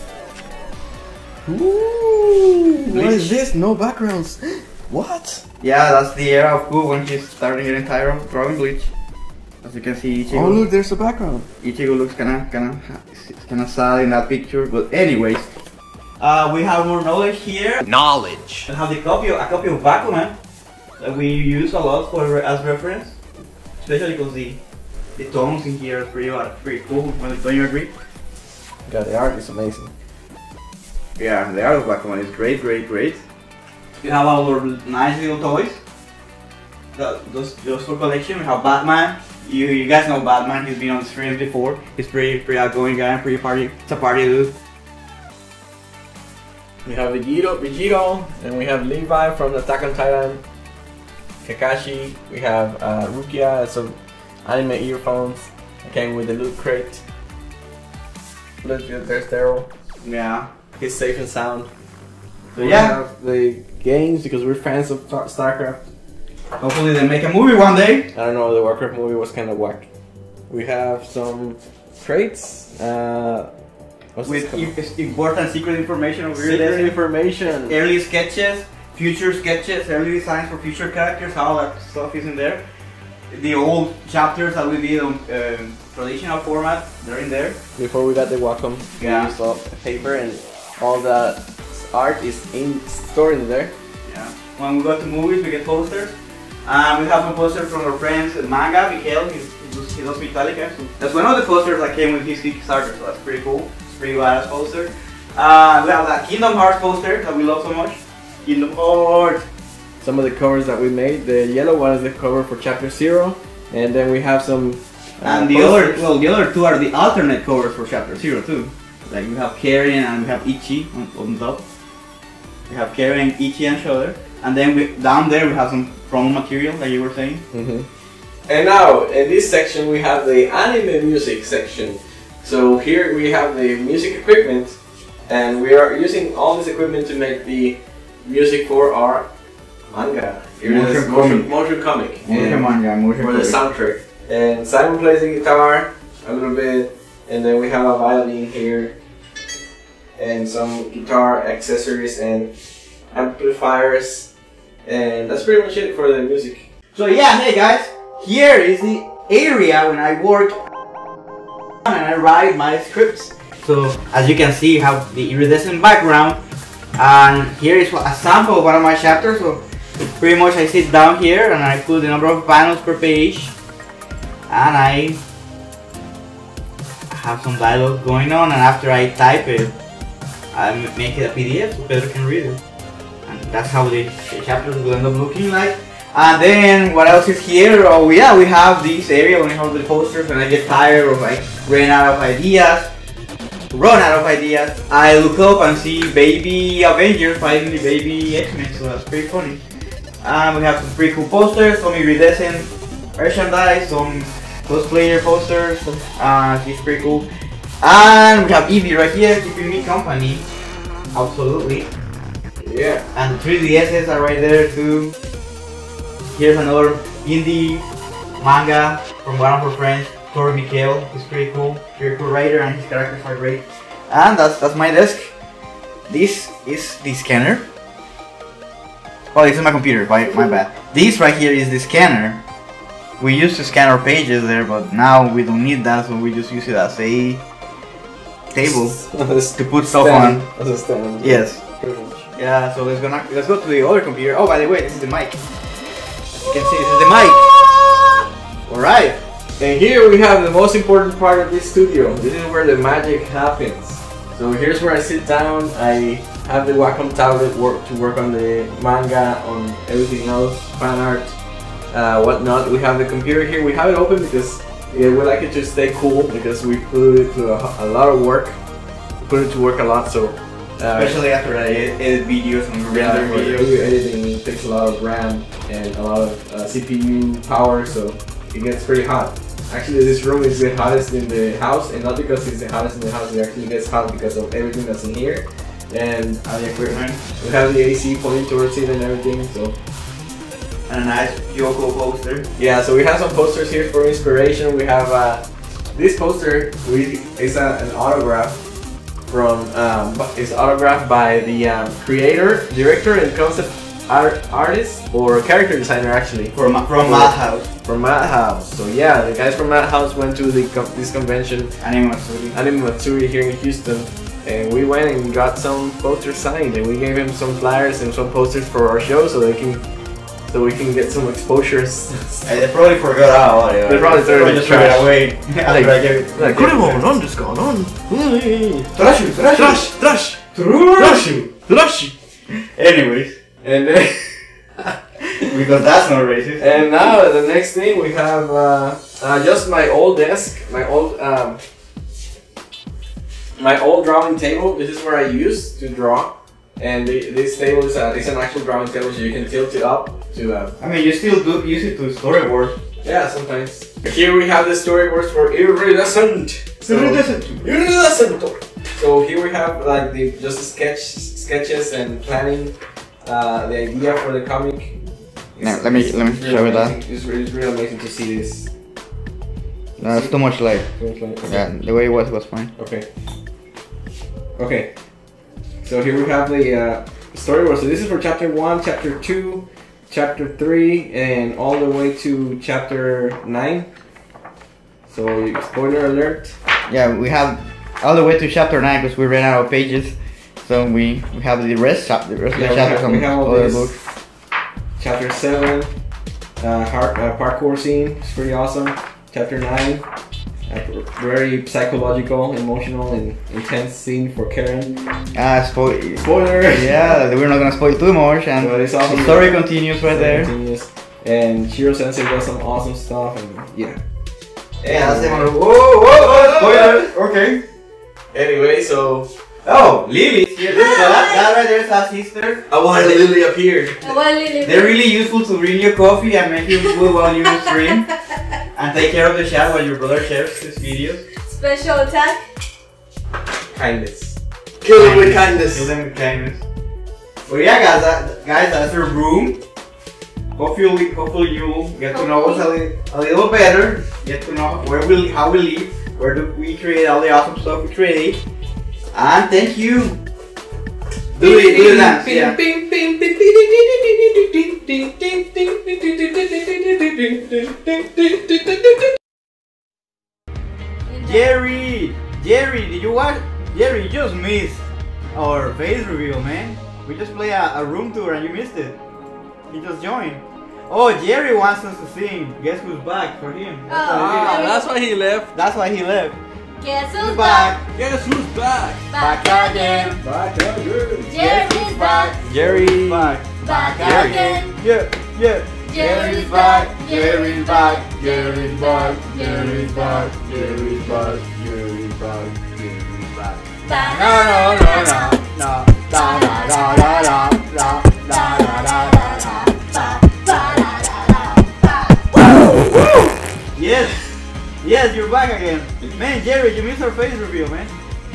Ooh, what is this? No backgrounds. What? Yeah, that's the era of Ku when he's starting getting tired of drawing Bleach. As you can see, Ichigo. Oh look, there's a background. Ichigo looks kinda, kinda, kinda sad in that picture. But anyways, uh, we have more knowledge here. Knowledge. We have the copy, of, a copy of Bakuman that we use a lot for as reference, especially because the the tones in here are pretty, uh, pretty cool. Don't you agree? God, the art is amazing. Yeah, the art of Bakuman is great, great, great. We have our nice little toys. The, those, those for collection. We have Batman. You, you guys know Batman. He's been on the stream before. He's pretty, pretty outgoing guy. Pretty party. It's a party dude. We have Vegito, Vegito, and we have Levi from Attack on Titan. Kakashi. We have uh, Rukia, some anime earphones. I came with the loot crate. Look, there's Daryl. Yeah. He's safe and sound. So We yeah. have the games because we're fans of Star- StarCraft. Hopefully they make a movie one day. I don't know, the Warcraft movie was kind of whack. We have some crates. Uh, what's this With called? i- important secret information over Secret here. information. Early sketches, future sketches, early designs for future characters. All that stuff is in there. The old chapters that we did on um, traditional format, they're in there. Before we got the Wacom, Yeah. we used all paper and all that art is in stored in there. Yeah. When we go to movies, we get posters. Um, we have some posters from our friends Manga, Miguel, he's, he does, he does Metallica. So that's one of the posters that came with his Kickstarter, so that's pretty cool. It's a pretty badass poster. Uh, we have that Kingdom Hearts poster that we love so much. Kingdom Hearts. Some of the covers that we made, the yellow one is the cover for chapter zero, and then we have some uh, And the posters. other, well, the other two are the alternate covers for Chapter Zero too. Like we have Karen and we have Ichi on, on top. We have Karen, Ichi, and Shoulder. And then we, down there we have some promo material, like you were saying. Mm-hmm. And now, in this section, we have the anime music section. So here we have the music equipment, and we are using all this equipment to make the music for our manga. Here it is, Motion motion, comic. motion comic. Motion And manga, motion for the comic. soundtrack. And Simon plays the guitar a little bit, and then we have a violin here, and some guitar accessories and amplifiers, and that's pretty much it for the music. So yeah, hey guys, here is the area when I work and I write my scripts. So as you can see, you have the iridescent background, and here is a sample of one of my chapters. So pretty much I sit down here and I put the number of panels per page, and I have some dialogue going on, and after I type it, I m- make it a P D F so Pedro can read it. And that's how the, the chapters will end up looking like. And then what else is here? Oh yeah, we have this area when we have the posters. When I get tired or I run out of ideas, run out of ideas, I look up and see baby Avengers fighting the baby X-Men, so that's pretty funny. And we have some pretty cool posters, some iridescent merchandise, some cosplayer posters, uh, it's pretty cool. And we have Eevee right here keeping me company. Absolutely. Yeah. And the three D Ss are right there too. Here's another indie manga from one of our friends, Tori Mikhail. He's pretty cool, very cool writer, and his characters are great. And that's that's my desk. This is the scanner. Oh, this is my computer. My my bad. This right here is the scanner. We used to scan our pages there, but now we don't need that, so we just use it as a table to put stuff on. As a stand. Yes. Pretty much. Yeah. So let's go. Now, let's go to the other computer. Oh, by the way, this is the mic. As you can see, this is the mic. All right. And here we have the most important part of this studio. This is where the magic happens. So here's where I sit down. I have the Wacom tablet work to work on the manga, on everything else, fan art, uh, whatnot. We have the computer here. We have it open because yeah, we like it to stay cool because we put it to a, a lot of work. We put it to work a lot. So uh, Especially after I edit, edit videos and yeah, render for videos. editing it takes a lot of RAM and a lot of uh, C P U power, so it gets pretty hot. Actually, this room is the hottest in the house, and not because it's the hottest in the house, it actually gets hot because of everything that's in here. And All the equipment. we have the A C pointing towards it and everything, so And a nice Yoko poster. yeah, so we have some posters here for inspiration. We have uh, this poster, we, it's a, an autograph from, um, it's autographed by the um, creator, director, and concept art, artist, or character designer actually. From, from Madhouse. From Madhouse. So yeah, the guys from Madhouse went to the com this convention, Anime Matsuri. Anime Matsuri here in Houston, and we went and got some posters signed, and we gave him some flyers and some posters for our show, so they can, so we can get some exposures. Hey, they probably forgot about it. They probably threw it in the just threw trash. it away. After I gave it. Like, on this going on? Trash you, trash you. trash, trash, trash. Anyways, And then, because that's not racist. and now the next thing we have uh, uh, just my old desk, my old um, my old drawing table. This is where I used to draw, and the, this table is, a, is an actual drawing table, so you can tilt it up to. Uh, I mean, you still do use it to storyboard. yeah, sometimes. Here we have the storyboards for Iridescent. So, Iridescent. So here we have like the just sketch sketches and planning. Uh, the idea for the comic. Now, let me let me Really show you that. amazing. It's really, it's really amazing to see this. No, it's too much light. Okay. Yeah, the way it was was fine. Okay. Okay. So here we have the uh, storyboard. So this is for chapter one, chapter two, chapter three, and all the way to chapter nine. So spoiler alert. Yeah, we have all the way to chapter nine because we ran out of pages. So we, we have the rest chap the rest Yeah, of the we chapters have- on we have all other these. books. Chapter seven, uh, har- uh, parkour scene. It's pretty awesome. Chapter nine, a very psychological, emotional, and intense scene for Karen. Ah, spoil. Spoiler. Yeah, we're not gonna spoil too much, and But it's awesome. the story continues right there. Continues. And Shiro Sensei does some awesome stuff, and yeah. Yeah, that's it. Whoa, whoa, whoa, spoiler. Okay. Anyway, so Oh, Lily's here. So that, that right there is our sister. I want Lily appeared. They're really useful to bring you coffee and make you food while you stream. And take care of the chat while your brother shares his videos. Special attack. Kindness. Kill them with kindness. Kill them with kindness. But yeah, guys, that, guys, that's our room. Hopefully, hopefully you'll get to know us a, li a little better. Get to know where we, how we live, where do we create all the awesome stuff we create. And thank you. Do it, do the dance, yeah. Jerry, Jerry, did you watch? Jerry, you just missed our face reveal, man. We just played a, a room tour and you missed it. He just joined. Oh, Jerry wants us to sing. Guess who's back for him? That's Oh, why he- That's why he left. That's why he left. Guess Who's who's back? back? Guess who's back? Back again. Back again. Jerry's back. Jerry's back. Back Jerry. again. Yeah, yeah. Jerry's back. Jerry's back. Jerry's back. Jerry's back. Jerry's back. Jerry's back. Jerry's back. No, no, no, no, no. Da da da da da da da da da da da. Woo! Woo! Yes, yes, you're back again. Man, Jerry, you missed our face reveal, man.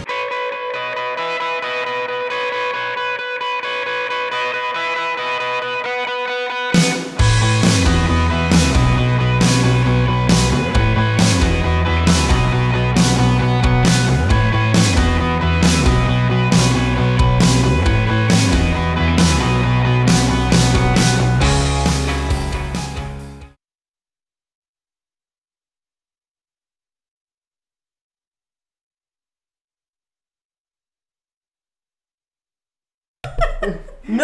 ¡No!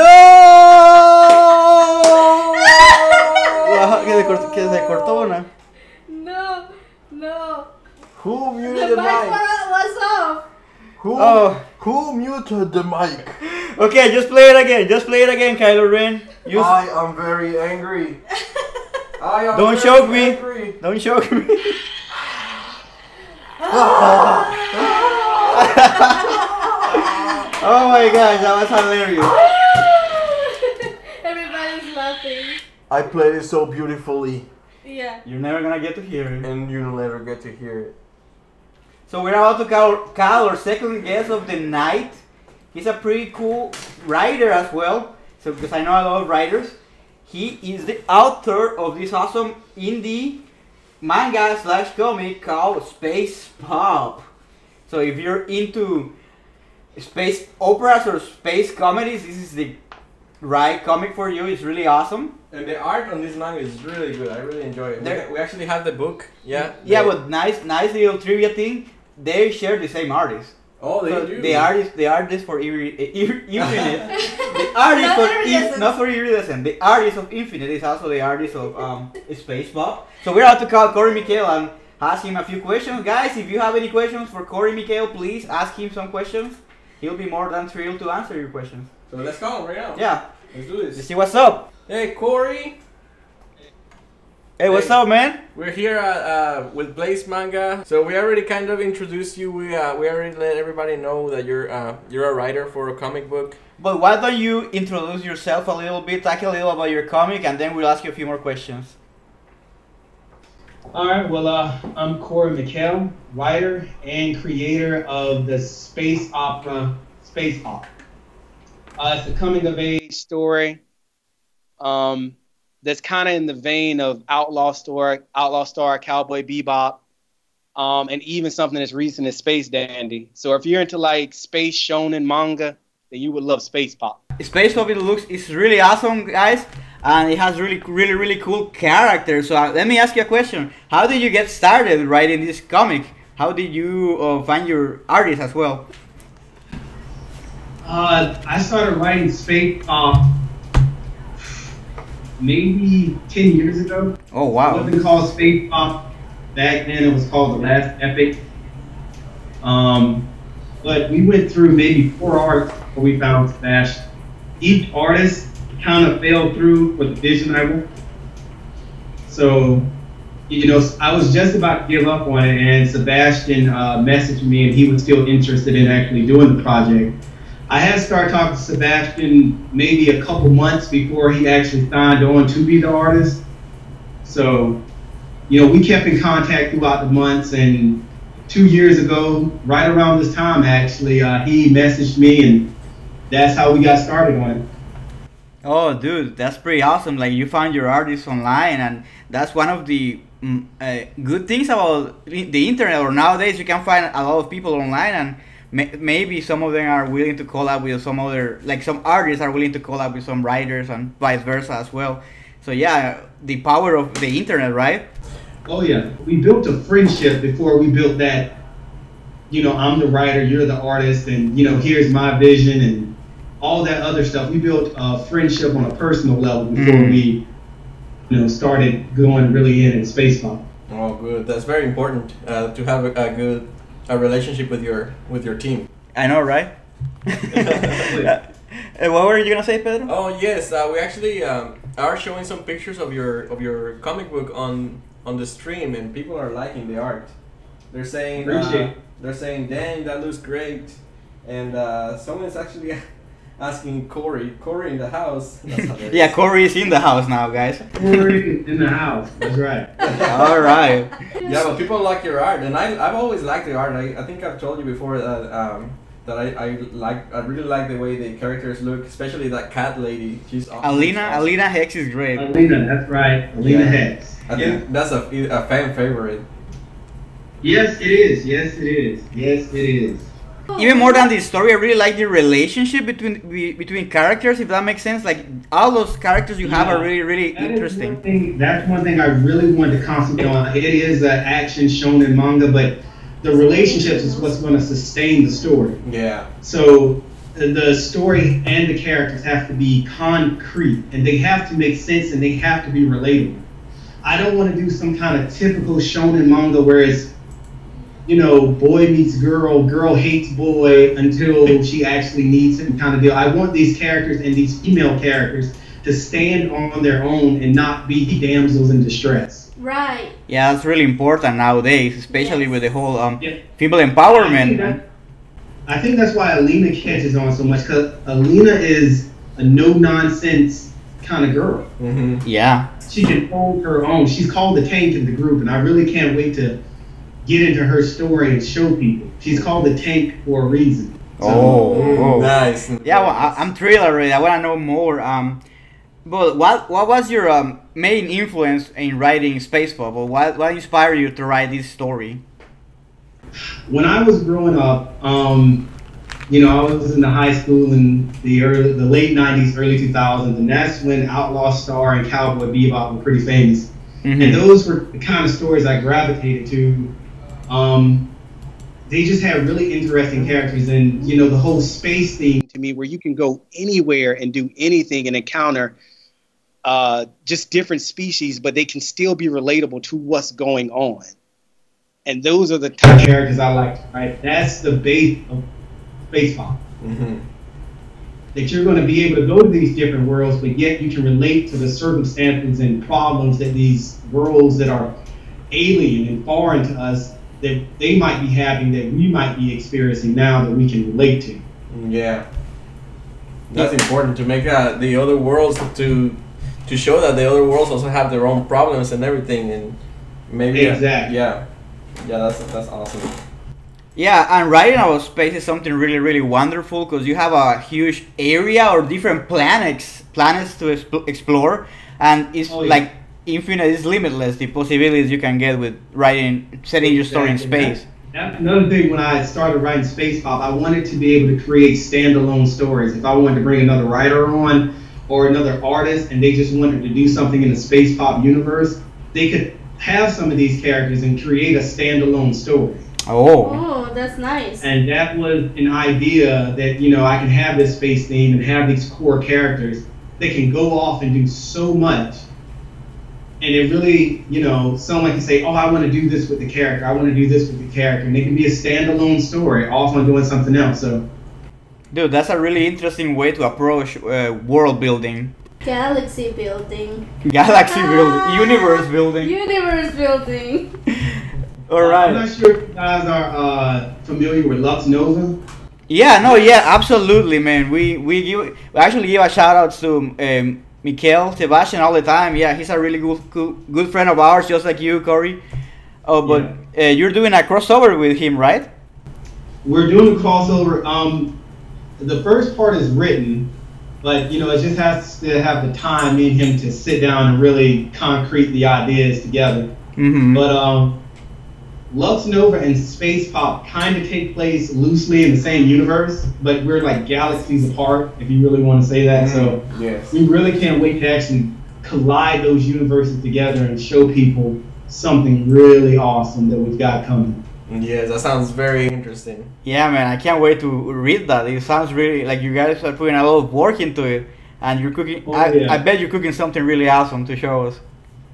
Ajá, que, se cortó, que se cortó una. No, no. Who muted The the mic mic? was off. Who, Oh. who muted the mic? Okay, just play it again. Just play it again, Kylo Ren. Use, I am very angry. I am Don't very choke me. angry. Don't choke me. Oh my gosh, that was hilarious. Everybody's laughing. I played it so beautifully, Yeah. You're never gonna get to hear it. and you'll never get to hear it. So we're about to call, call our second guest of the night. He's a pretty cool writer as well. So because I know a lot of writers, he is the author of this awesome indie manga slash comic called Space Pop. So if you're into space operas or space comedies, this is the right comic for you. It's really awesome. And the art on this manga is really good. I really enjoy it. There- We, we actually have the book. Yeah. Yeah, the- but nice, nice little trivia thing. They share the same artist. oh, they So do. the artist, the artist for Iri- Ir- Infinite, the artist Not for Iridescent. in, not for Iridescent, the artist of Infinite is also the artist of um, Space Pop. So we're out to call Corey Mikhail and ask him a few questions, guys. If you have any questions for Corey Mikhail, please ask him some questions. He'll be more than thrilled to answer your questions. So let's call him right now. Yeah, Let's do let's this. see what's up. Hey, Corey. Hey, what's Hey. up, man? We're here uh, uh, with Blaze Manga. So we already kind of introduced you. We uh, we already let everybody know that you're uh, you're a writer for a comic book. But why don't you introduce yourself a little bit, talk a little about your comic, and then we'll ask you a few more questions. All right, well, uh, I'm Corey Mikhail, writer and creator of the space opera Space Pop. Uh, it's a coming of age story um, that's kind of in the vein of Outlaw Star, Outlaw Star, Cowboy Bebop, um, and even something as recent as Space Dandy. So if you're into like space shonen manga, then you would love Space Pop. Space Pop, it looks is really awesome, guys, and it has really, really, really cool characters. So uh, let me ask you a question: how did you get started writing this comic? How did you uh, find your artist as well? Uh, I started writing Space Pop maybe ten years ago. Oh It wow! wasn't called Space Pop back then. It was called The Last Epic. Um, but we went through maybe four arcs before we found Sebastian. Each artist kind of fell through with the vision I want. So, you know, I was just about to give up on it, and Sebastian uh, messaged me, and he was still interested in actually doing the project. I had started talking to Sebastian maybe a couple months before he actually signed on to be the artist. So, you know, we kept in contact throughout the months, and two years ago, right around this time actually, uh, he messaged me, and that's how we got started on it. Oh, dude, that's pretty awesome. Like you found your artist online, and that's one of the mm, uh, good things about the internet. Or nowadays, you can find a lot of people online, and may maybe some of them are willing to collab with some other, like some artists are willing to collab with some writers, and vice versa as well. So yeah, the power of the internet, right? Oh yeah, we built a friendship before we built that. You know, I'm the writer, you're the artist, and you know, here's my vision and all that other stuff. We built a friendship on a personal level before Mhm. we, you know, started going really in in Space Pop. Oh, good. That's very important uh, to have a, a good a relationship with your with your team. I know, right? Uh, what were you gonna say, Pedro? Oh yes, uh, we actually um, are showing some pictures of your of your comic book on on the stream, and people are liking the art. They're saying uh, Appreciate it. they're saying, "Dang, that looks great," and uh, someone's actually asking Corey. Corey in the house. That's hilarious. Yeah, Corey is in the house now, guys. Corey in the house. That's right. All right. Yeah, but people like your art, and I I've always liked the art. I, I think I've told you before that um that I, I like I really like the way the characters look, especially that cat lady. She's awesome. Alina, She's awesome. Alina Hex is great. Alina, that's right. Alina Yeah. Hex. I think that's a, a fan favorite. Yes, it is. Yes, it is. Yes, it is. Even more than the story, I really like the relationship between be, between characters, if that makes sense. Like all those characters you have Yeah. are really, really That is interesting. one thing, that's one thing I really wanted to concentrate on. It is an action shonen manga, but the relationships is what's going to sustain the story. Yeah. So the the story and the characters have to be concrete, and they have to make sense, and they have to be relatable. I don't want to do some kind of typical shonen manga where it's, you know, boy meets girl, girl hates boy until she actually needs him kind of deal. I want these characters and these female characters to stand on their own and not be damsels in distress. Right. Yeah, that's really important nowadays, especially Yes. with the whole um, Yeah. female I think, empowerment. that, I think that's why Alina catches on so much, because Alina is a no-nonsense kind of girl. Mm-hmm. Yeah. She can hold her own. She's called the tank in the group, and I really can't wait to get into her story and show people. She's called the tank for a reason. So, Oh, oh. Nice. Yeah, well, I, I'm thrilled already. I want to know more. Um, but what what was your um, main influence in writing Space Bubble? What what inspired you to write this story? when I was growing up, um, you know, I was in the high school in the early, the late nineties, early two thousands, and that's when Outlaw Star and Cowboy Bebop were pretty famous. Mhm. And those were the kind of stories I gravitated to. Um, they just had really interesting characters, and you know, the whole space theme to me, where you can go anywhere and do anything and encounter uh, just different species, but they can still be relatable to what's going on. And those are the type of characters I like, right? That's the base of Space Pop. Mm-hmm. That you're going to be able to go to these different worlds, but yet you can relate to the circumstances and problems that these worlds that are alien and foreign to us, that they might be having, that we might be experiencing now, that we can relate to. Yeah, that's important to make uh, the other worlds to to show that the other worlds also have their own problems and everything, and maybe uh, Exactly. yeah, yeah, that's that's awesome. Yeah, and writing about space is something really, really wonderful because you have a huge area or different planets, planets to exp- explore, and it's Oh, yeah. like infinite, it's limitless the possibilities you can get with writing, setting your story in Exactly. space. That's another thing. When I started writing Space Pop, I wanted to be able to create standalone stories. If I wanted to bring another writer on or another artist, and they just wanted to do something in the Space Pop universe, they could have some of these characters and create a standalone story. Oh, Oh, that's nice. And that was an idea that, you know, I can have this space theme and have these core characters that can go off and do so much. And it really, you know, someone can say, oh, I want to do this with the character. I want to do this with the character. And it can be a standalone story, off on doing something else. So, dude, that's a really interesting way to approach uh, world building, Galaxy building. galaxy Ah, building, universe building. Universe building. All I'm right. not sure if you guys are uh, familiar with Lux Nova. Yeah, no, yeah, absolutely, man. We we give we actually give a shout out to um, Mikael Sebastian all the time. Yeah, he's a really good good, good friend of ours, just like you, Corey. Oh, but uh, you're doing a crossover with him, right? We're doing a crossover. Um, the first part is written, but you know, it just has to have the time, me and him, to sit down and really concrete the ideas together. Mm-hmm. But um, Lux Nova and Space Pop kind of take place loosely in the same universe, but we're like galaxies apart, if you really want to say that. So Yes. we really can't wait to actually collide those universes together and show people something really awesome that we've got coming. Yes, that sounds very interesting. Yeah, man, I can't wait to read that. It sounds really like you guys are putting a lot of work into it, and you're cooking. Oh, I, yeah. I bet you're cooking something really awesome to show us.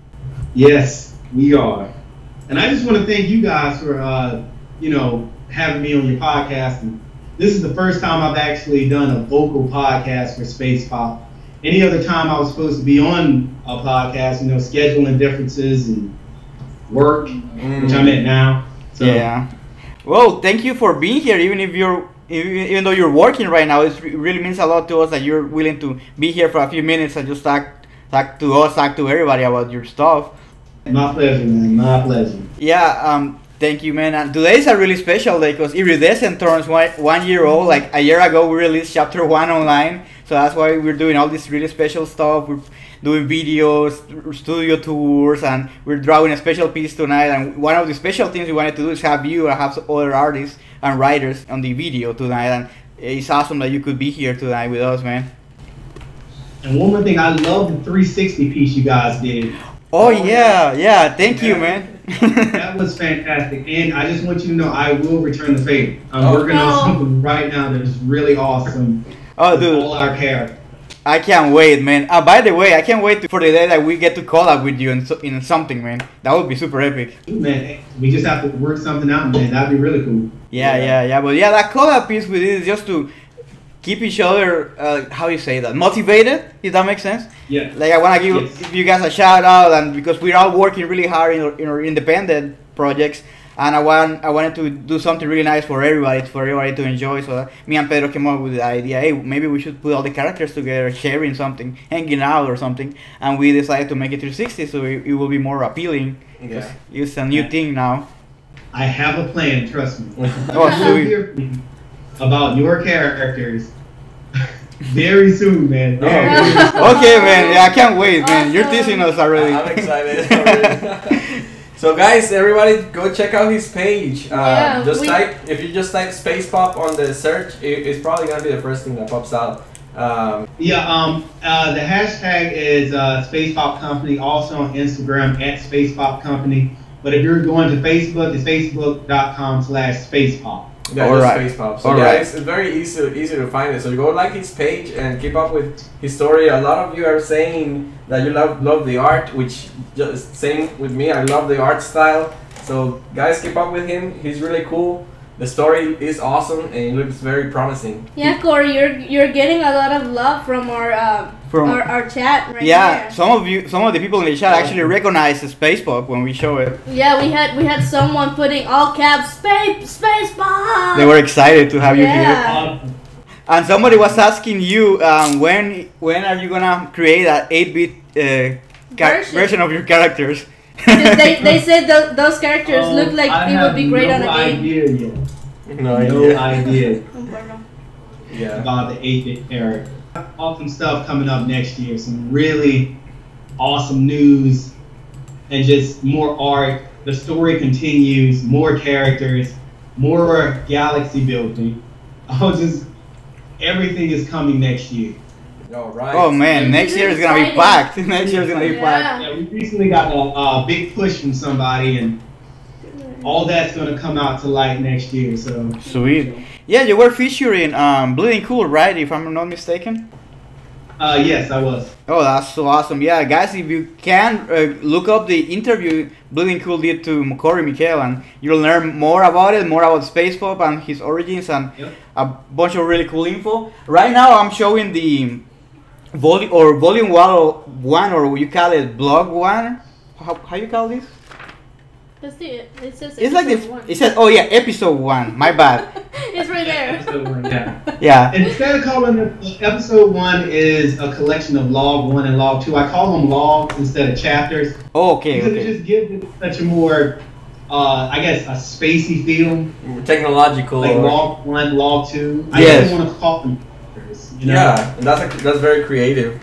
Yes, we are. And I just want to thank you guys for, uh, you know, having me on your podcast. And this is the first time I've actually done a vocal podcast for Space Pop. Any other time I was supposed to be on a podcast, you know, scheduling differences and work, which I'm at now. So, Yeah. Well, thank you for being here, even if you're even, even though you're working right now, it really means a lot to us that you're willing to be here for a few minutes and just talk, talk to us, talk to everybody about your stuff. My pleasure, man. My pleasure. Yeah, um, thank you, man. And today is a really special day because Iridescent turns one, one year old. Like a year ago, we released chapter one online, so that's why we're doing all this really special stuff. We're doing videos, studio tours, and we're drawing a special piece tonight. And one of the special things we wanted to do is have you and have some other artists and writers on the video tonight. And it's awesome that you could be here tonight with us, man. And one more thing, I love the three sixty piece you guys did. Oh, yeah, yeah. Thank yeah. you, man. That was fantastic. And I just want you to know I will return the favor. I'm Oh. working on something right now that is really awesome. Oh, with dude. all our characters. I can't wait, man. Uh, by the way, I can't wait for the day that we get to collab with you in, so, in something, man. That would be super epic. Man, we just have to work something out, man. That'd be really cool. Yeah, yeah, yeah. But yeah, that collab piece with it is just to keep each other, uh, how you say that, motivated, if that makes sense. Yeah. Like I want to give Yes. you guys a shout out, and because we're all working really hard in our, in our independent projects, and I want I wanted to do something really nice for everybody, for everybody to enjoy. So that me and Pedro came up with the idea, hey, maybe we should put all the characters together, sharing something, hanging out or something, and we decided to make it three sixty, so it, it will be more appealing. Yeah. It's a new thing now. I have a plan, trust me. Oh, You will sweet. hear from me about your characters very soon, man. Oh, Very, really? very soon. Okay, man. Yeah, I can't wait, man. You're Awesome. teasing us already. I'm excited. So guys, everybody go check out his page. Uh, Yeah, just we- type, if you just type Space Pop on the search, it, it's probably gonna be the first thing that pops out. Um, Yeah, um, uh, the hashtag is uh, Space Pop Company, also on Instagram at Space Pop Company. But if you're going to Facebook, it's facebook.com slash Space Pop. yeah, All just right. Space Pop. So All yeah, right. it's, it's very easy easy to find it. So you go like his page and keep up with his story. A lot of you are saying that you love love the art, which just same with me. I love the art style. So guys, keep up with him. He's really cool. The story is awesome and it looks very promising. Yeah, Corey, you're you're getting a lot of love from our uh, From- our, our chat right Yeah, there. some of you, some of the people in the chat actually recognize the Space Pop when we show it. Yeah, we had we had someone putting all caps space space bar. They were excited to have you here. Yeah. Awesome. And somebody was asking you, um, when when are you gonna create an eight-bit uh, ca- Version. version of your characters? Because they, they said th- those characters Um, look like I they would be have great no on a game. idea yet. No No idea. idea Yeah. about the eight-bit era. Awesome stuff coming up next year. Some really awesome news and just more art. The story continues. More characters. More galaxy building. Oh, just everything is coming next year. All right. Oh man, next year is gonna be Exciting. packed. Next year is gonna be packed. Yeah. Yeah, we recently got a, a big push from somebody, and all that's going to come out to light next year. So Sweet. Yeah, you were featuring um, Bleeding Cool, right? If I'm not mistaken. Uh, yes, I was. Oh, that's so awesome. Yeah, guys, if you can, uh, look up the interview Bleeding Cool did to Corey Michael, and you'll learn more about it, more about Space Pop and his origins, and Yep. a bunch of really cool info. Right now, I'm showing the volume or volume one or, one, or you call it blog one. How, how you call this? Let's see it. It says It's like this. episode one. It says, oh yeah, episode one. My bad. It's right there. Episode one, yeah. Yeah. Instead of calling it episode one is a collection of log one and log two, I call them logs instead of chapters. Oh, okay, Because it okay. just gives it such a more, uh, I guess, a spacey feel. Technological. Like or- log one, log two. I Yes. just want to call them chapters. You know? Yeah, and that's a, that's very creative.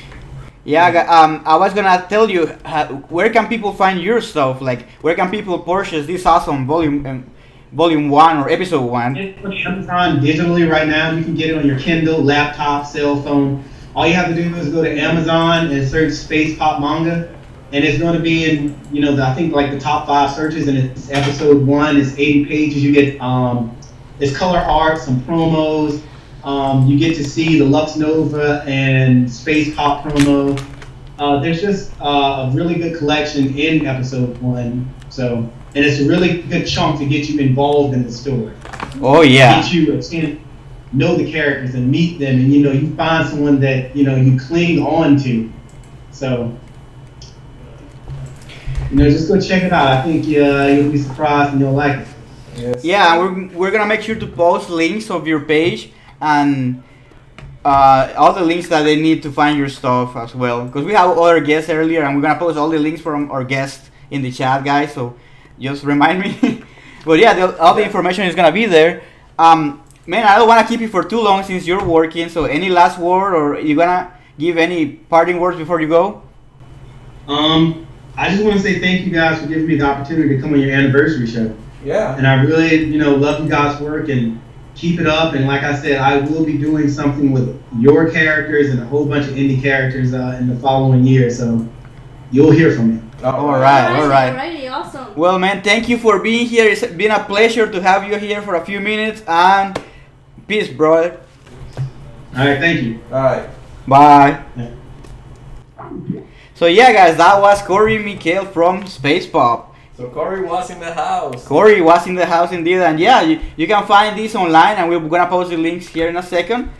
Yeah, gu- um, I was gonna tell you, uh, where can people find your stuff? Like, where can people purchase this awesome volume, um, volume one or episode one? It's on Amazon digitally right now. You can get it on your Kindle, laptop, cell phone. All you have to do is go to Amazon and search Space Pop Manga, and it's going to be in, you know, the, I think like the top five searches. And it's episode one. It's eighty pages. You get um, it's color art, some promos. Um, you get to see the Lux Nova and Space Pop promo. Uh, there's just uh, a really good collection in episode one. So, and it's a really good chunk to get you involved in the story. Oh yeah. Get you a chance to know the characters and meet them, and you know you find someone that you know you cling on to. So, you know, just go check it out. I think uh, you'll be surprised and you'll like it. Yes. Yeah, we're, we're gonna make sure to post links of your page and uh, all the links that they need to find your stuff as well. Because we have other guests earlier, and we're gonna post all the links from our guests in the chat, guys. So just remind me. But yeah, the, all the information is gonna be there. Um, man, I don't wanna keep you for too long since you're working. So any last word, or you gonna give any parting words before you go? Um, I just want to say thank you guys for giving me the opportunity to come on your anniversary show. Yeah. And I really, you know, love you guys' work and keep it up. And like I said, I will be doing something with your characters and a whole bunch of indie characters uh, in the following year. So you'll hear from me. All right, all right. Alrighty, awesome. Well, man, thank you for being here. It's been a pleasure to have you here for a few minutes. And peace, brother. All right, thank you. All right. Bye. Yeah. So yeah, guys, that was Corey Mikhail from Space Pop. So Corey was in the house. Corey was in the house indeed, and yeah, you, you can find this online, and we're gonna post the links here in a second.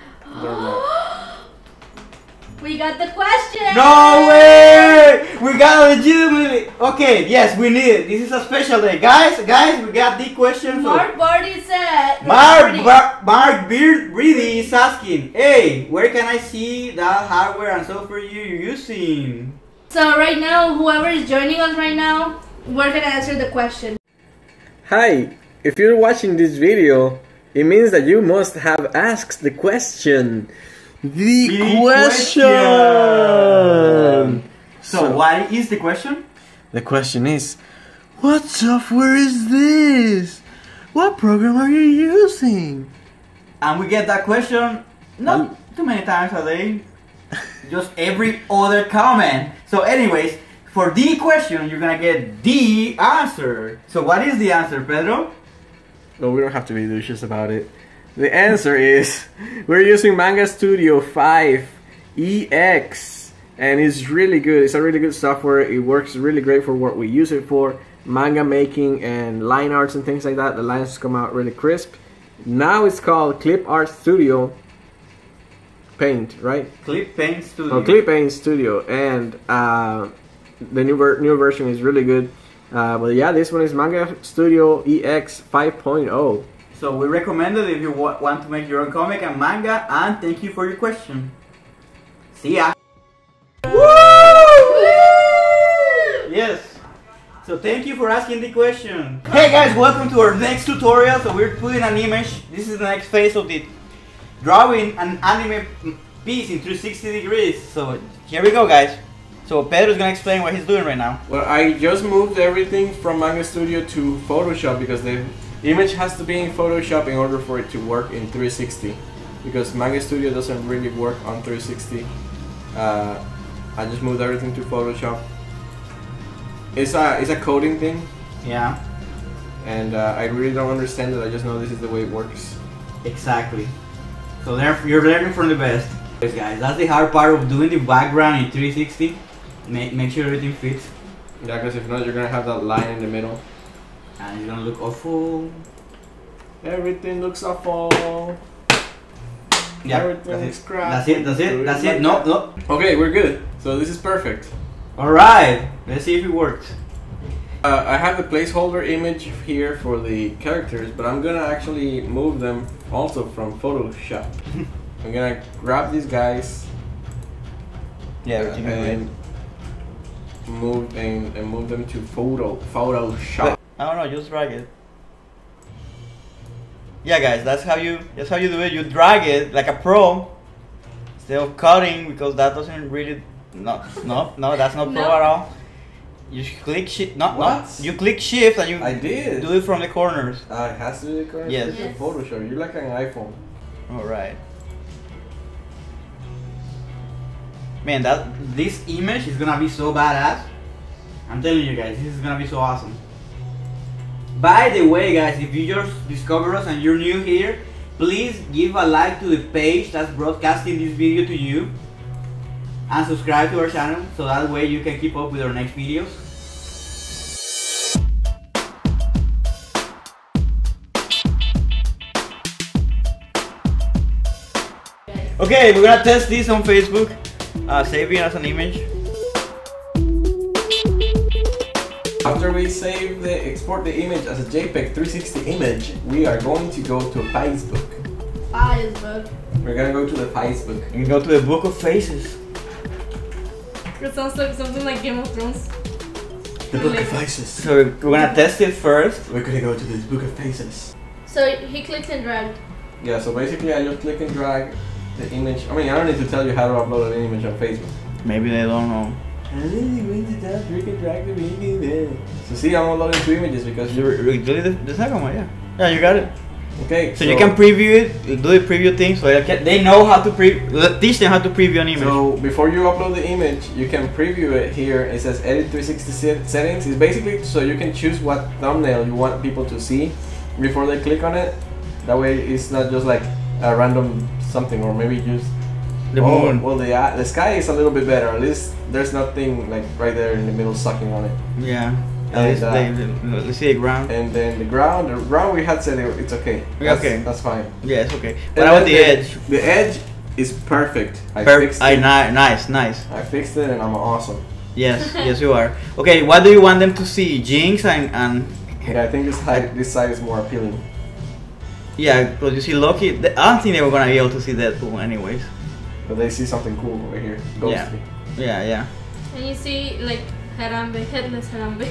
We got the question. No way! We got legitimately. Okay, yes, we need it. This is a special day, guys. Guys, we got the question. Mark Barty said. Mark Bar Mark Beard Breedy is asking, hey, where can I see that hardware and software you're using? So right now, whoever is joining us right now, we're gonna answer the question. Hi, if you're watching this video, it means that you must have asked the question. The, The question. question. So, what is the question? The question is, what software is this? What program are you using? And we get that question not too many times a day, just every other comment. So anyways, for the question, you're gonna get the answer. So what is the answer, Pedro? No, we don't have to be douches about it. The answer is, we're using Manga Studio five E X, and it's really good. It's a really good software. It works really great for what we use it for, manga making and line arts and things like that. The lines come out really crisp. Now it's called Clip Art Studio Paint, right? Clip Paint Studio. Oh, Clip Paint Studio, and uh, the new ver new version is really good. Uh, but yeah, this one is Manga Studio E X five point oh. So we recommend it if you wa want to make your own comic and manga. And thank you for your question. See ya. Woo! Yes. So thank you for asking the question. Hey guys, welcome to our next tutorial. So we're putting an image. This is the next phase of the drawing an anime piece in three sixty degrees. So here we go, guys. So Pedro's gonna explain what he's doing right now. Well, I just moved everything from Manga Studio to Photoshop because the image has to be in Photoshop in order for it to work in three sixty. Because Manga Studio doesn't really work on three sixty. Uh, I just moved everything to Photoshop. It's a it's a coding thing, Yeah, and uh, I really don't understand it. I just know this is the way it works. exactly. So there, you're learning from the best. Yes, guys, that's the hard part of doing the background in three sixty. Make make sure everything fits, Yeah, because if not, you're gonna have that line in the middle. and it's gonna look awful. Everything looks awful. Yeah, Everything that's looks it. crap. That's it. That's it. That's it. No, no. Okay, we're good. So this is perfect. All right. Let's see if it works. Uh, I have the placeholder image here for the characters, but I'm gonna actually move them also from Photoshop. I'm gonna grab these guys Yeah, uh, everything is and move and, and move them to photo Photoshop. I don't know. Just drag it. Yeah, guys. That's how you. That's how you do it. You drag it like a pro instead of cutting, because that doesn't really. No, no, no. That's not pro No. at all. You sh- click shift. No, What? no. You click shift and you I did. do it from the corners. Uh, it has to be the correct Yes. Yes. Photoshop. You're like an iPhone. All right. Man, that this image is gonna be so badass. I'm telling you guys, this is gonna be so awesome. By the way, guys, if you just discover us and you're new here, please give a like to the page that's broadcasting this video to you, and subscribe to our channel so that way you can keep up with our next videos. Okay, we're gonna test this on Facebook, uh, saving as an image. After we save the export the image as a JPEG three sixty image, we are going to go to Facebook. Facebook. We're gonna go to the Facebook. You can go to the Book of Faces. It sounds like something like Game of Thrones. The Book of Faces. So we're gonna test it first. We're gonna go to this Book of Faces. So he clicked and dragged. Yeah, so basically I just click and drag the image. I mean, I don't need to tell you how to upload an image on Facebook. Maybe they don't know. And then you going to that, click and drag the image. So see, I'm uploading two images because You re- delete the, the second one, yeah. Yeah, you got it. okay. So, you can preview it, do the preview thing, so they, can, they know how to pre. Teach them how to preview an image. So before you upload the image, you can preview it here. It says Edit three sixty set- settings. It's basically so you can choose what thumbnail you want people to see before they click on it. That way, it's not just like a random something, or maybe just the oh, moon. Well, the uh, the sky is a little bit better. At least there's nothing like right there in the middle sucking on it. Yeah. At And, least uh, they, they, let's see the ground. And then the ground, the ground we had said it, it's okay. That's, Okay. that's fine. Yeah, it's okay. And What about then the edge? The edge is perfect. I Per- fixed I, it. ni- nice, nice. I fixed it, and I'm awesome. Yes, yes you are. Okay, what do you want them to see? Jinx and and Yeah, I think this side, this side is more appealing. yeah, because you see Loki. th- I don't think they were gonna be able to see Deadpool anyways. But they see something cool over here. Ghostly. Yeah, yeah. And you see like Harambe, headless Harambe.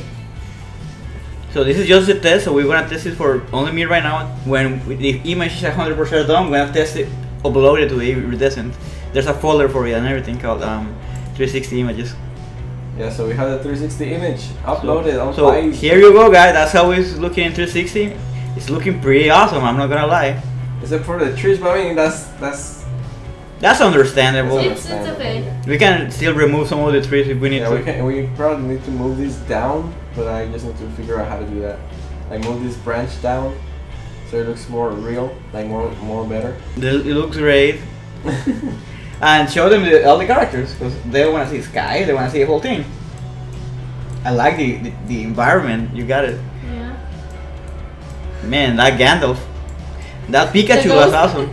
So this is just a test. So we're gonna test it for only me right now. When the image is one hundred percent done, we're gonna test it, upload it to the Iridescent. There's a folder for it and everything called um three sixty images. Yeah, so we have the three sixty image uploaded on So Fiverr. here you go, guys. That's how it's looking in three sixty. It's looking pretty awesome. I'm not gonna lie. Except for the trees, but I mean that's that's. That's understandable. That's It's, it's okay. We can still remove some of the trees if we need Yeah, to. we can. We probably need to move this down, but I just need to figure out how to do that. Like move this branch down, so it looks more real, like more more better. The- It looks great. And show them the, all the characters because they want to see Sky. They want to see the whole thing. I like the, the the environment. You got it, Yeah. man. That Gandalf, that Pikachu The was ghost. awesome.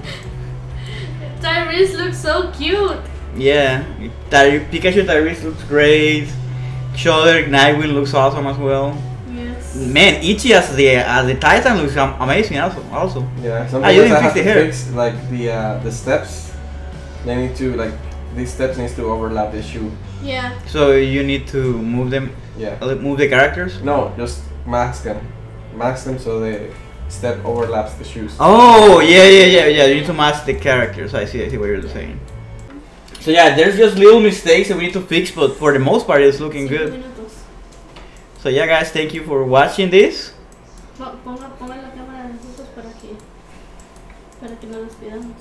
Tyrese looks so cute. Yeah, Ty- Pikachu Tyrese looks great. Shudder Nightwing looks awesome as well. Yes. Man, Ichi as the as the Titan looks am- amazing also. Also, Yeah. Ah, you Sometimes didn't I fix have the to hair. fix like the uh, the steps. They need to like these steps needs to overlap the shoe. Yeah. so you need to move them, Yeah. uh, move the characters. No, just mask them, mask them so the step overlaps the shoes. Oh yeah, yeah, yeah, yeah. You need to match the characters. I see, I see what you're saying. So yeah, there's just little mistakes that we need to fix, but for the most part, it's looking Cinco good. minutos. So yeah, guys, thank you for watching this. Po- Ponga, ponga la cámara de nosotros para que, para que no nos pidamos.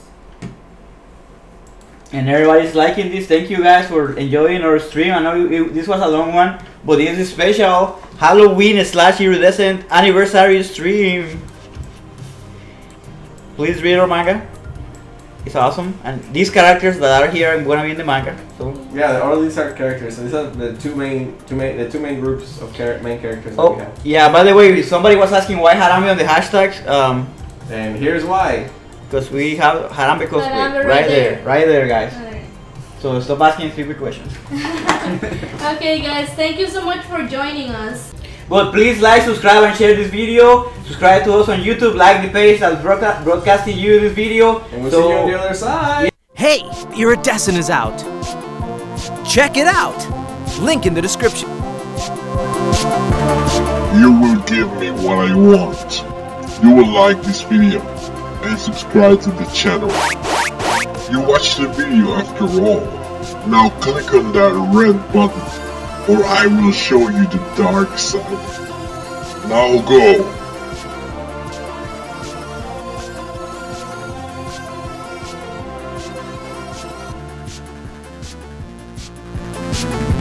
And everybody's liking this. Thank you guys for enjoying our stream. I know it, this was a long one, but this is a special Halloween slash iridescent anniversary stream. Please read our manga. It's awesome. And these characters that are here are gonna be in the manga. So Yeah, all these are characters. So these are the two main, two main, the two main groups of char- main characters that we oh have. yeah. By the way, somebody was asking why Harambe on the hashtags. Um, And here's why. because we have Harambe cosplay Harambe right, right there, there. right there, guys. Alright. So stop asking stupid questions. Okay, guys, thank you so much for joining us. But please like, subscribe, and share this video. Subscribe to us on YouTube. Like the page that's broadca- broadcasting you this video. And we'll So- see you on the other side. Hey, Iridescent is out. Check it out. Link in the description. You will give me what I want. You will like this video and subscribe to the channel. You watched the video after all. Now click on that red button or I will show you the dark side. Now go.